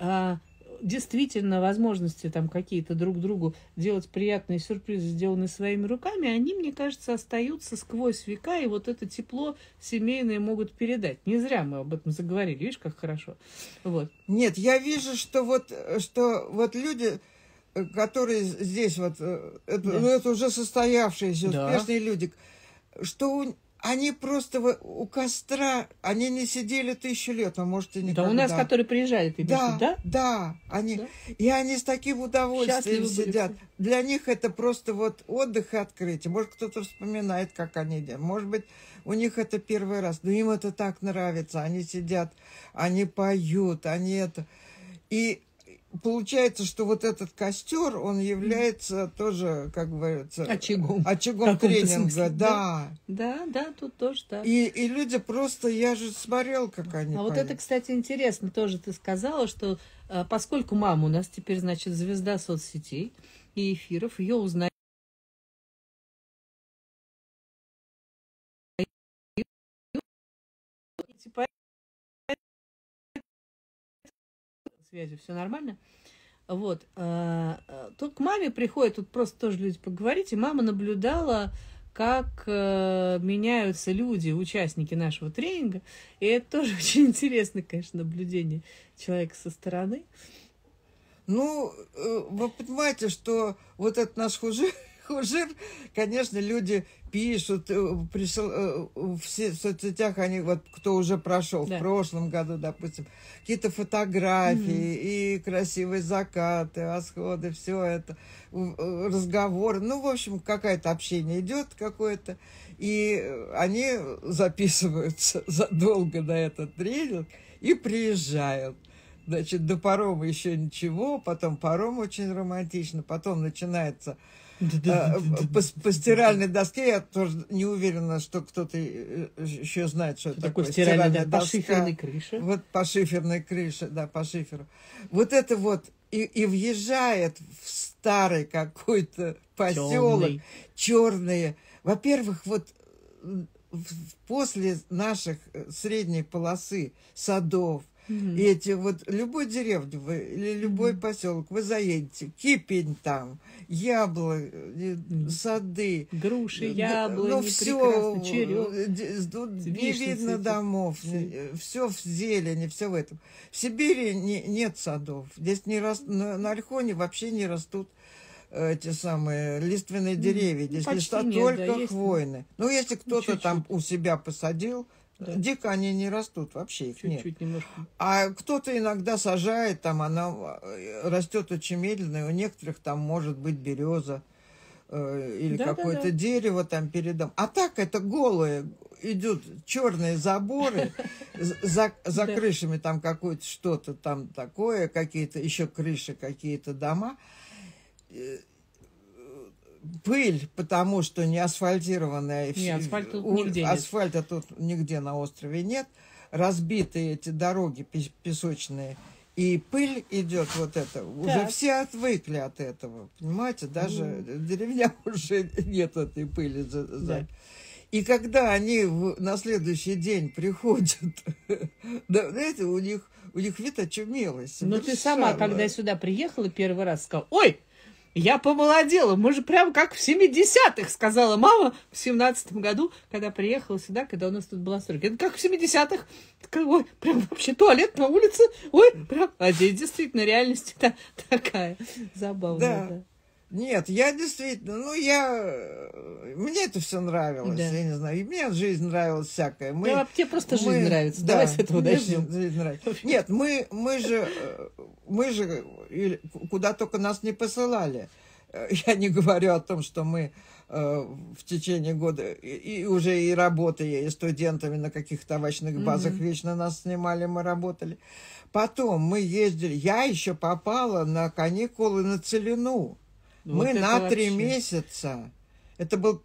S1: действительно возможности там какие-то друг другу делать приятные сюрпризы, сделанные своими руками, они, мне кажется, остаются сквозь века, и вот это тепло семейное могут передать. Не зря мы об этом заговорили, видишь, как хорошо. Вот.
S2: Нет, я вижу, что вот люди... которые здесь вот, это уже состоявшиеся успешные люди, что они просто у костра, они не сидели 1000 лет, а может и никогда.
S1: Да, у нас, которые приезжали, ты
S2: да, да? Да, и они с таким удовольствием сидят. Для них это просто вот отдых и открытие. Может, кто-то вспоминает, как они делают. Может быть, у них это первый раз. Но им это так нравится. Они сидят, они поют, они это... И получается, что вот этот костер, он является тоже, как говорится, очагом тренинга. Да,
S1: тут тоже так.
S2: И люди просто, я же смотрел, как они
S1: вот это, кстати, интересно, тоже ты сказала, что поскольку мама у нас теперь, значит, звезда соцсетей и эфиров, ее узнают. Связи, все нормально. Вот. Тут к маме приходят, тут просто тоже люди поговорить, и мама наблюдала, как меняются люди, участники нашего тренинга. И это тоже очень интересное, конечно, наблюдение человека со стороны.
S2: Ну, вы понимаете, что вот этот наш хужир, конечно, люди пишут, в соцсетях они, вот кто уже прошел в прошлом году, допустим, какие-то фотографии, и красивые закаты, восходы, все это, разговоры, ну, в общем, какое-то общение идет какое-то, и они записываются задолго на этот тренинг и приезжают. Значит, до парома еще ничего, потом паром очень романтично, потом начинается... По стиральной доске, я тоже не уверена, что кто-то еще знает, что это такое стиральная доска.
S1: По шиферной крыше.
S2: Вот по шиферной крыше, да, по шиферу. Вот это вот и въезжает в старый какой-то поселок, черные. Во-первых, вот после наших средней полосы садов, и эти вот, любой деревню вы, или любой поселок, вы заедете, кипень там, яблони, сады.
S1: Груши, яблони,
S2: ну, все,
S1: черёк,
S2: не видно домов, все в зелени, все в этом. В Сибири нет садов, здесь не на Ольхоне вообще не растут эти самые лиственные деревья, здесь листота только хвойные. Ну, если кто-то там у себя посадил,
S1: Да.
S2: Дико они не растут, вообще их нет.
S1: Чуть-чуть немножко.
S2: А кто-то иногда сажает, там она растет очень медленно, и у некоторых там может быть береза или какое-то дерево там перед домом. А так это голые, идут черные заборы, за крышами там какое-то что-то там такое, какие-то еще крыши, какие-то дома. Пыль, потому что не асфальтированная. Асфальта тут нигде на острове нет. Разбитые эти дороги песочные. И пыль идет вот это. Уже все отвыкли от этого. Понимаете? Даже в деревнях уже нет этой пыли.
S1: Да.
S2: И когда они на следующий день приходят, знаете, у них вид очумелый.
S1: Но ты сама, когда сюда приехала первый раз, сказала: ой, я помолодела, мы же прям как в 70-х, сказала мама в 17-м году, когда приехала сюда, когда у нас тут была стройка. Это как в 70-х. Ой, прям вообще туалет на улице. Ой, прям. А здесь действительно реальность такая забавная. Да.
S2: Нет, я действительно, мне это все нравилось, я не знаю, и мне жизнь нравилась всякая.
S1: Тебе просто жизнь нравится, давай с этого начнем.
S2: Нет, мы же куда только нас не посылали. Я не говорю о том, что мы в течение года и уже и работая, и студентами на каких-то овощных базах вечно нас снимали, мы работали. Потом мы ездили, я еще попала на каникулы на Целину. Мы на 3 месяца. Это был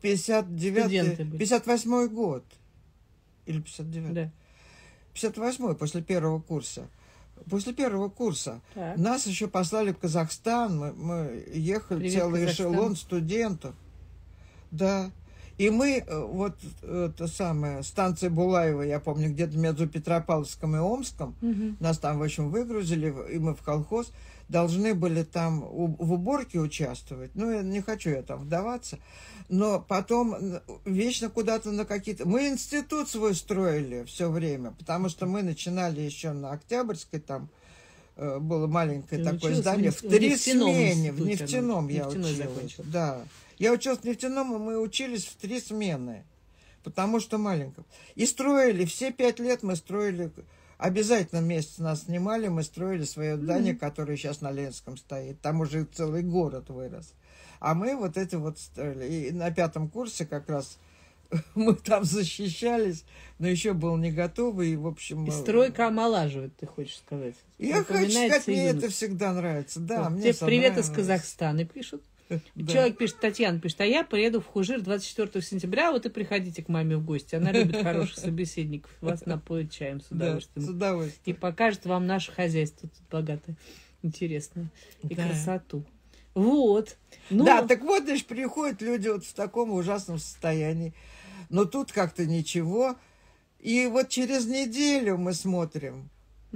S2: 58-й год. Или 59-й?
S1: Да.
S2: 58-й, после первого курса. После первого курса нас еще послали в Казахстан. Мы ехали, целый эшелон студентов. Да. И мы, вот это самое, станция Булаева, я помню, где-то между Петропавловском и Омском, нас там, в общем, выгрузили, и мы в колхоз должны были там в уборке участвовать. Я не хочу я там вдаваться. Но потом вечно куда-то на какие-то... Мы институт свой строили все время, потому что мы начинали еще на Октябрьской, там было маленькое такое здание, в 3 смены. В нефтяном я училась. Да. Я училась в нефтяном, и мы учились в 3 смены, потому что маленького. И строили, все 5 лет мы строили... Обязательно месяц нас снимали, мы строили свое здание, которое сейчас на Ленинском стоит. Там уже целый город вырос. А мы вот это вот строили. И на 5-м курсе как раз мы там защищались, но еще был не готовы. И, в общем...
S1: И стройка омолаживает, ты хочешь сказать.
S2: Я хочу сказать, мне это всегда нравится. Да,
S1: мне тебе привет из Казахстана пишут. Человек пишет, Татьяна пишет: а я приеду в Хужир 24 сентября, вот и приходите к маме в гости. Она любит хороших собеседников. Вас напоит чаем с удовольствием.
S2: Да, с удовольствием.
S1: И покажет вам наше хозяйство тут богатое, интересное. И красоту. Вот.
S2: Да, так вот, значит, приходят люди вот в таком ужасном состоянии. Но тут как-то ничего. И вот через неделю мы смотрим,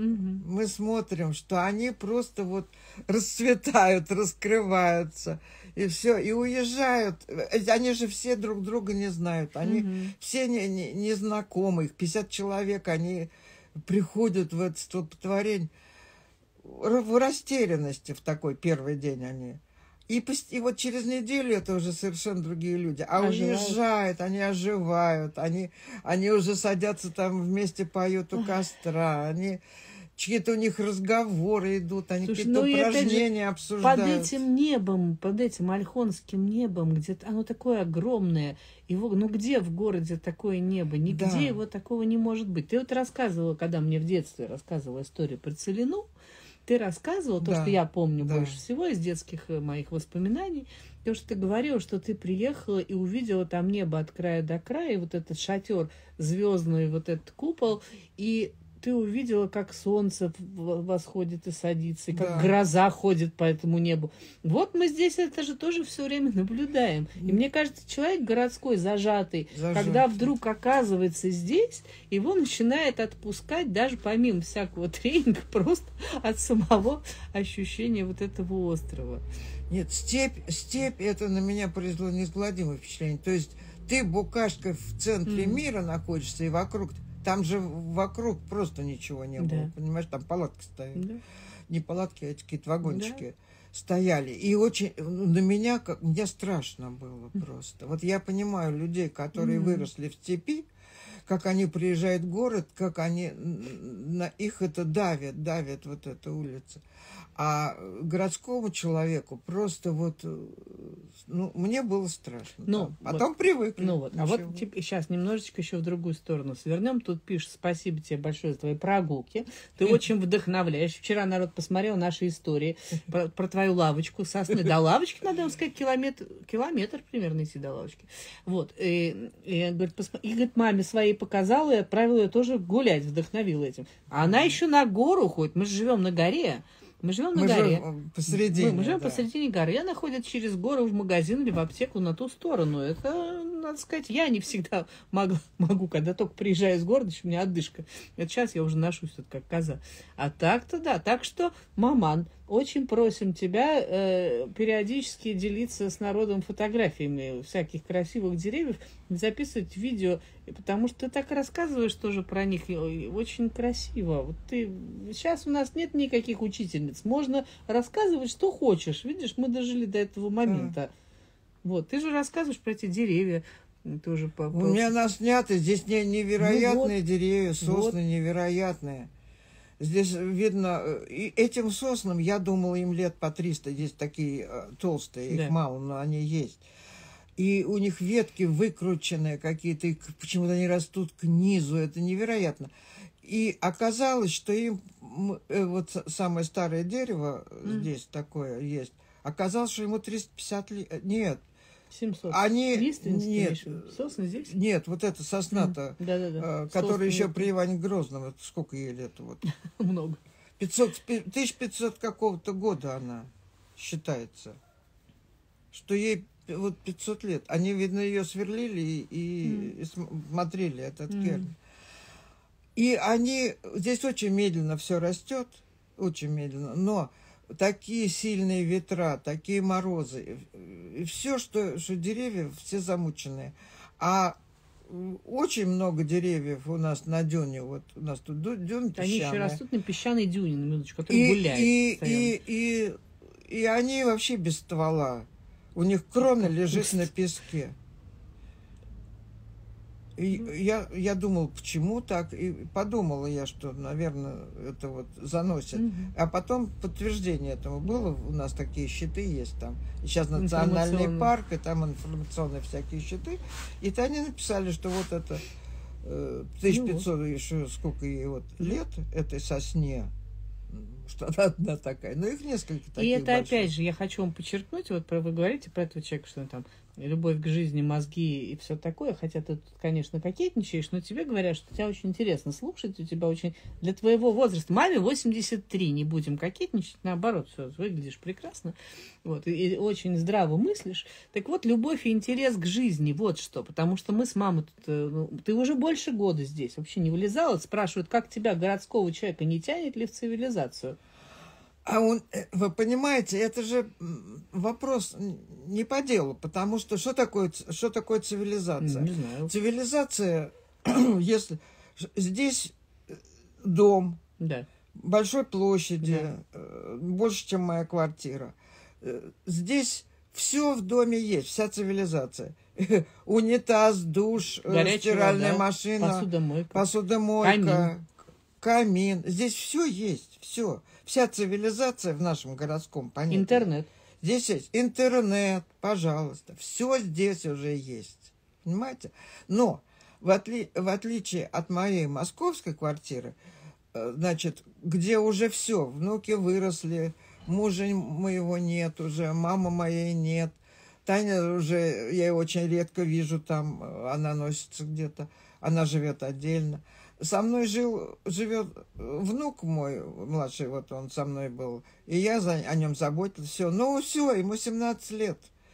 S2: что они просто вот расцветают, раскрываются, и все, и уезжают. Они же все друг друга не знают, они все не знакомы, их 50 человек, они приходят в это столпотворение в растерянности в такой первый день они. И вот через неделю это уже совершенно другие люди. А уезжают, они оживают, они уже садятся там вместе, поют у костра, они... Чьи-то у них разговоры идут, они какие-то упражнения обсуждают.
S1: Под этим ольхонским небом, где-то оно такое огромное. Где в городе такое небо? Нигде его такого не может быть. Ты вот рассказывала, когда мне в детстве рассказывала историю про Целину, ты рассказывала то, что я помню больше всего из детских моих воспоминаний, то, что ты говорила, что ты приехала и увидела там небо от края до края, и вот этот шатер звездный, вот этот купол, и ты увидела, как солнце восходит и садится, и как гроза ходит по этому небу. Вот мы здесь это же тоже все время наблюдаем. И мне кажется, человек городской, зажатый, когда вдруг оказывается здесь, его начинает отпускать даже помимо всякого тренинга, просто от самого ощущения вот этого острова.
S2: Нет, степь это на меня произвело неизгладимое впечатление. То есть ты букашка в центре мира находишься, и вокруг... Там же вокруг просто ничего не было, понимаешь, там палатки стояли. Не палатки, а какие-то вагончики стояли. И очень на меня, мне страшно было просто. Вот я понимаю людей, которые выросли в степи, как они приезжают в город, как они на их это давит вот эта улица. А городскому человеку просто вот, ну, мне было страшно.
S1: Ну,
S2: потом привыкли.
S1: Ну вот, а вот сейчас немножечко еще в другую сторону свернем. Тут пишет: спасибо тебе большое за твои прогулки. Ты очень вдохновляешь. Вчера народ посмотрел наши истории про твою лавочку. Сосны до лавочки, надо вам сказать, километр примерно идти до лавочки. Вот. И говорит, маме своей показала и отправила ее тоже гулять, вдохновила этим. А она еще на гору ходит. Мы же живем на горе. Мы живем на горе.
S2: Посередине,
S1: мы живем посередине горы. Она ходит через гору в магазин или в аптеку на ту сторону. Это, надо сказать, я не всегда могу, когда только приезжаю из города, еще у меня отдышка. Это сейчас я уже ношусь тут как коза. А так-то да. Так что, маман, очень просим тебя периодически делиться с народом фотографиями всяких красивых деревьев, записывать видео, потому что ты так рассказываешь тоже про них, очень красиво. Вот сейчас у нас нет никаких учительниц, можно рассказывать, что хочешь. Видишь, мы дожили до этого момента. Вот, ты же рассказываешь про эти деревья. Тоже
S2: у меня нас снято, здесь невероятные деревья, сосны невероятные. Здесь видно, и этим соснам, я думала, им лет по 300, здесь такие толстые, их мало, но они есть. И у них ветки выкрученные какие-то, и почему-то они растут к низу, это невероятно. И оказалось, что им, вот самое старое дерево, здесь такое есть, оказалось, что ему 350 лет, нет.
S1: 700.
S2: Они
S1: нет, сосны здесь?
S2: Нет, вот эта сосна-то, которая еще при Иване Грозном, сколько ей лет? Вот.
S1: Много.
S2: 1500 какого-то года она считается, что ей вот 500 лет. Они, видно, ее сверлили и смотрели этот керн. И они, здесь очень медленно все растет, очень медленно, но такие сильные ветра, такие морозы, и все, что деревья, все замученные. А очень много деревьев у нас на дюне, вот у нас тут дюн песчаный.
S1: Они еще растут на песчаной дюне, на минуточку, который гуляет.
S2: И они вообще без ствола. У них крона лежит на песке. И я думал, почему так, и подумала я, что, наверное, это вот заносит. А потом подтверждение этому было, у нас такие щиты есть там. И сейчас национальный парк, и там информационные всякие щиты. И то они написали, что вот это 1500, еще сколько ей вот лет этой сосне, что она одна такая. Но их несколько таких.
S1: И это
S2: больших.
S1: Опять же, я хочу вам подчеркнуть, вот вы говорите про этого человека, что он там любовь к жизни, мозги и все такое, хотя ты тут, конечно, кокетничаешь, но тебе говорят, что тебя очень интересно слушать, у тебя очень для твоего возраста. Маме 83, не будем кокетничать, наоборот, все, выглядишь прекрасно, вот, и очень здраво мыслишь. Так вот, любовь и интерес к жизни, вот что, потому что мы с мамой тут, ты уже больше года здесь, вообще не вылезала, спрашивают, как тебя, городского человека, не тянет ли в цивилизацию?
S2: А вы понимаете, это же вопрос не по делу, потому что что такое цивилизация?
S1: Не знаю.
S2: Цивилизация, если здесь дом, большой площади, больше, чем моя квартира. Здесь все в доме есть, вся цивилизация. Унитаз, душ, стиральная машина, посудомойка, камин. Здесь все есть, все. Вся цивилизация в нашем городском понятии.
S1: Интернет.
S2: Здесь есть интернет, пожалуйста. Все здесь уже есть. Понимаете? Но в отличие от моей московской квартиры, значит, где уже все, внуки выросли, мужа моего нет уже, мамы моей нет. Таня уже, я ее очень редко вижу там, она носится где-то, она живет отдельно. Со мной живет внук мой, младший, вот он со мной был, и я о нем заботилась, все. Ну, все, ему 17 лет.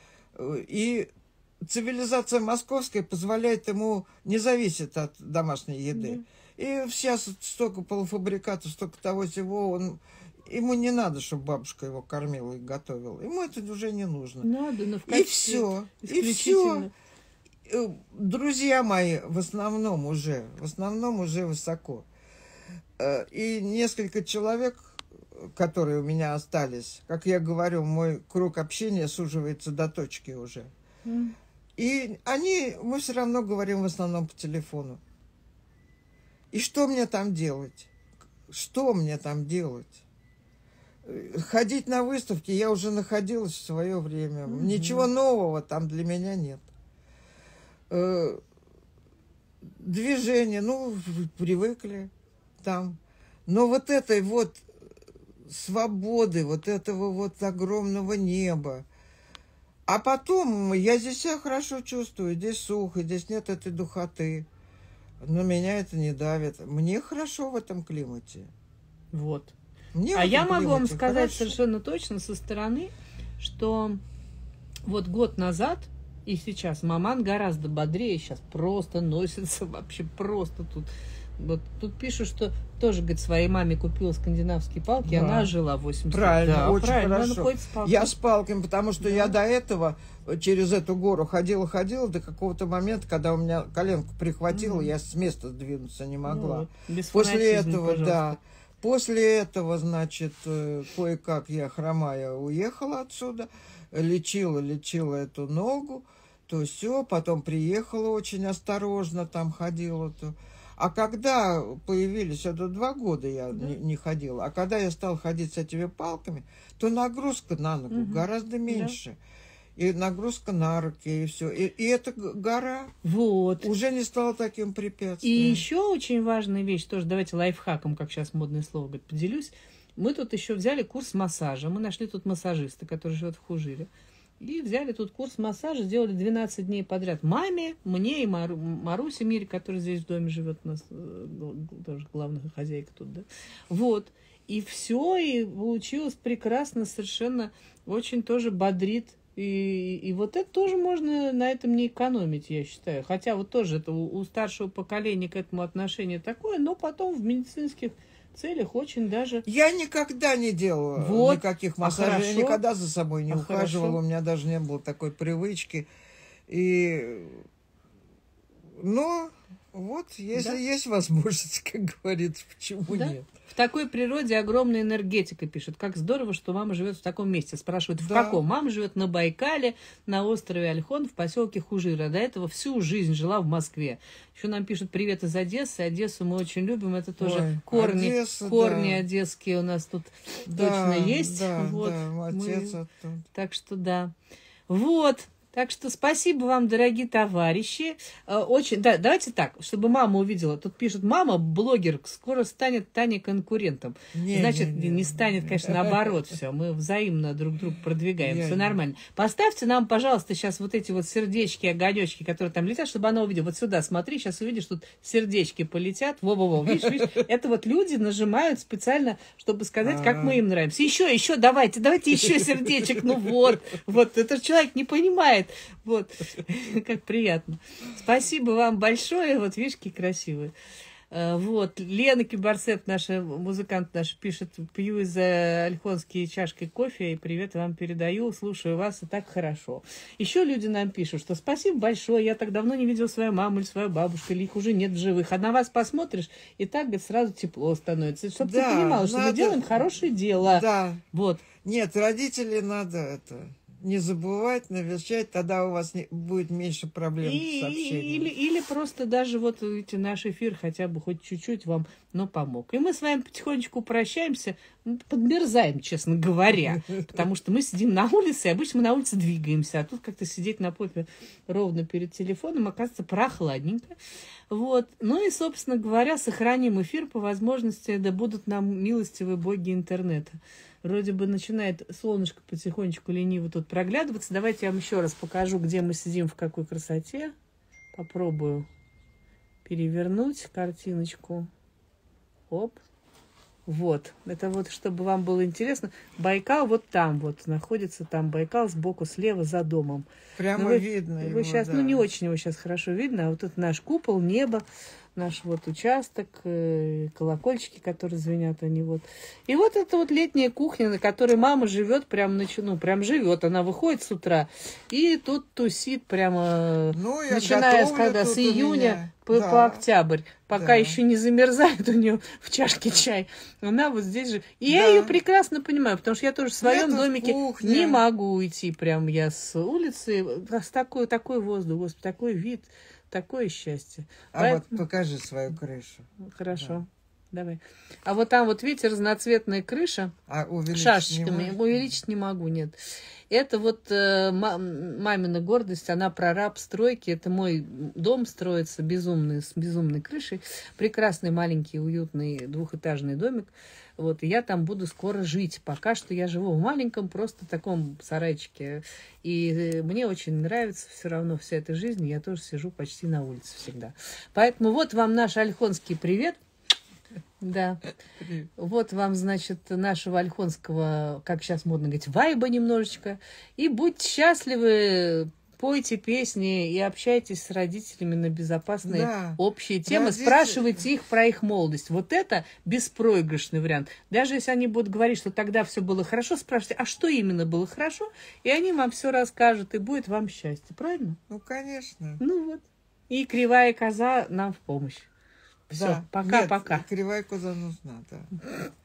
S2: И цивилизация московская позволяет ему не зависеть от домашней еды. И сейчас столько полуфабрикатов, столько того всего, ему не надо, чтобы бабушка его кормила и готовила. Ему это уже не нужно.
S1: Надо, но в
S2: качестве и все. Друзья мои в основном уже высоко. И несколько человек, которые у меня остались, как я говорю, мой круг общения суживается до точки уже. И мы все равно говорим в основном по телефону. И что мне там делать? Что мне там делать? Ходить на выставки я уже находилась в свое время. Ничего нового там для меня нет. Движение, ну, привыкли там. Но вот этой вот свободы, вот этого вот огромного неба. А потом я здесь себя хорошо чувствую. Здесь сухо, здесь нет этой духоты. Но меня это не давит. Мне хорошо в этом климате.
S1: Вот.
S2: Мне
S1: а я могу вам сказать
S2: хорошо.
S1: совершенно точно со стороны, что вот год назад и сейчас маман гораздо бодрее, сейчас просто носится вообще просто тут. Вот тут пишут, что тоже, говорит, своей маме купила скандинавские палки, да. Она жила 80 лет.
S2: Правильно,
S1: да,
S2: очень
S1: правильно.
S2: Хорошо. Я с палками, потому что я до этого через эту гору ходила до какого-то момента, когда у меня коленку прихватило, я с места сдвинуться не могла. После этого, пожалуйста. Да. После этого, значит, кое-как я хромая уехала отсюда, лечила эту ногу, то все, потом приехала очень осторожно, там ходила. А когда появились, это 2 года я не ходила, а когда я стала ходить с этими палками, то нагрузка на ногу гораздо меньше. Да. И нагрузка на руки, и все. И эта гора уже не стала таким препятствием.
S1: И еще очень важная вещь, тоже давайте лайфхаком, как сейчас модное слово говорит, поделюсь. Мы тут еще взяли курс массажа. Мы нашли тут массажиста, который живет в Хужире. И взяли тут курс массажа, сделали 12 дней подряд. Маме, мне и Марусе Мире, которая здесь в доме живет, у нас тоже главная хозяйка тут, да. Вот. И все, и получилось прекрасно, совершенно очень тоже бодрит. И вот это тоже можно на этом не экономить, я считаю. Хотя вот тоже это у старшего поколения к этому отношение такое, но потом в медицинских целях очень даже...
S2: Я никогда не делала никаких массажей, я никогда за собой не ухаживала, у меня даже не было такой привычки. Но вот, если есть возможность, как говорится, почему нет?
S1: В такой природе огромная энергетика, пишет. Как здорово, что мама живет в таком месте. Спрашивают, в каком? Мама живет на Байкале, на острове Ольхон, в поселке Хужира. До этого всю жизнь жила в Москве. Еще нам пишут привет из Одессы. Одессу мы очень любим. Это тоже корни одесские у нас тут точно есть. Вот.
S2: Отец оттуда.
S1: Так что да. Вот. Так что спасибо вам, дорогие товарищи. Очень, да, давайте так, чтобы мама увидела. Тут пишут, мама блогер, скоро станет Таня конкурентом. Значит, не станет, конечно, наоборот все. Мы взаимно друг друга продвигаем, все нормально. Поставьте нам, пожалуйста, сейчас вот эти вот сердечки, огонечки, которые там летят, чтобы она увидела. Вот сюда смотри, сейчас увидишь, тут сердечки полетят. Во-во-во, видишь? Это вот люди нажимают специально, чтобы сказать, как мы им нравимся. Еще, давайте еще сердечек. Ну вот, этот человек не понимает. Вот, как приятно. Спасибо вам большое. Вот, видишь, какие красивые. Вот, Лена Кибарцеп, наша музыкант наш, пишет, пью из ольхонские чашки кофе, и привет вам передаю, слушаю вас, и так хорошо. Еще люди нам пишут, что спасибо большое, я так давно не видел свою маму или свою бабушку, или их уже нет в живых. А на вас посмотришь, и так, говорит, сразу тепло становится. Чтобы ты понимала, что мы делаем хорошее дело.
S2: Да.
S1: Вот.
S2: Нет, родители надо не забывать, навещать, тогда у вас будет меньше проблем с общением.
S1: Или просто даже вот видите, наш эфир хотя бы хоть чуть-чуть вам, но помог. И мы с вами потихонечку прощаемся, подмерзаем, честно говоря, потому что мы сидим на улице, и обычно мы на улице двигаемся, а тут как-то сидеть на попе ровно перед телефоном, оказывается, прохладненько. Вот. Ну и, собственно говоря, сохраним эфир по возможности, да будут нам милостивы боги интернета. Вроде бы начинает солнышко потихонечку лениво тут проглядываться. Давайте я вам еще раз покажу, где мы сидим, в какой красоте. Попробую перевернуть картиночку. Оп. Вот. Это вот, чтобы вам было интересно. Байкал вот там вот находится. Там Байкал сбоку слева за домом.
S2: Прямо видно его,
S1: сейчас,
S2: да.
S1: не очень его сейчас хорошо видно. А вот это наш купол, небо. Наш вот участок, колокольчики, которые звенят, они вот. И вот это вот летняя кухня, на которой мама живет, прям живет. Она выходит с утра и тут тусит прямо, начиная с июня по октябрь, пока еще не замерзает у нее в чашке чай. Она вот здесь же. И я ее прекрасно понимаю, потому что я тоже в своем домике не могу уйти прям я с улицы. Такой воздух, господи, такой вид. Такое счастье.
S2: Вот покажи свою крышу.
S1: Хорошо. Да. Давай. А вот там вот, видите, разноцветная крыша шашечками. Увеличить не могу, нет. Это вот мамина гордость, она прораб стройки. Это мой дом строится безумный, с безумной крышей. Прекрасный маленький уютный двухэтажный домик. Вот, и я там буду скоро жить. Пока что я живу в маленьком, просто таком сарайчике. И мне очень нравится все равно вся эта жизнь. Я тоже сижу почти на улице всегда. Поэтому вот вам наш ольхонский привет. Да. Вот вам, значит, нашего ольхонского, как сейчас модно говорить, вайба немножечко. И будьте счастливы, пойте песни и общайтесь с родителями на безопасные общие темы. Спрашивайте их про их молодость. Вот это беспроигрышный вариант. Даже если они будут говорить, что тогда все было хорошо, спрашивайте, а что именно было хорошо? И они вам все расскажут, и будет вам счастье. Правильно?
S2: Ну, конечно.
S1: Ну вот. И кривая коза нам в помощь. Все, пока-пока.
S2: Кривая коза нужна, да.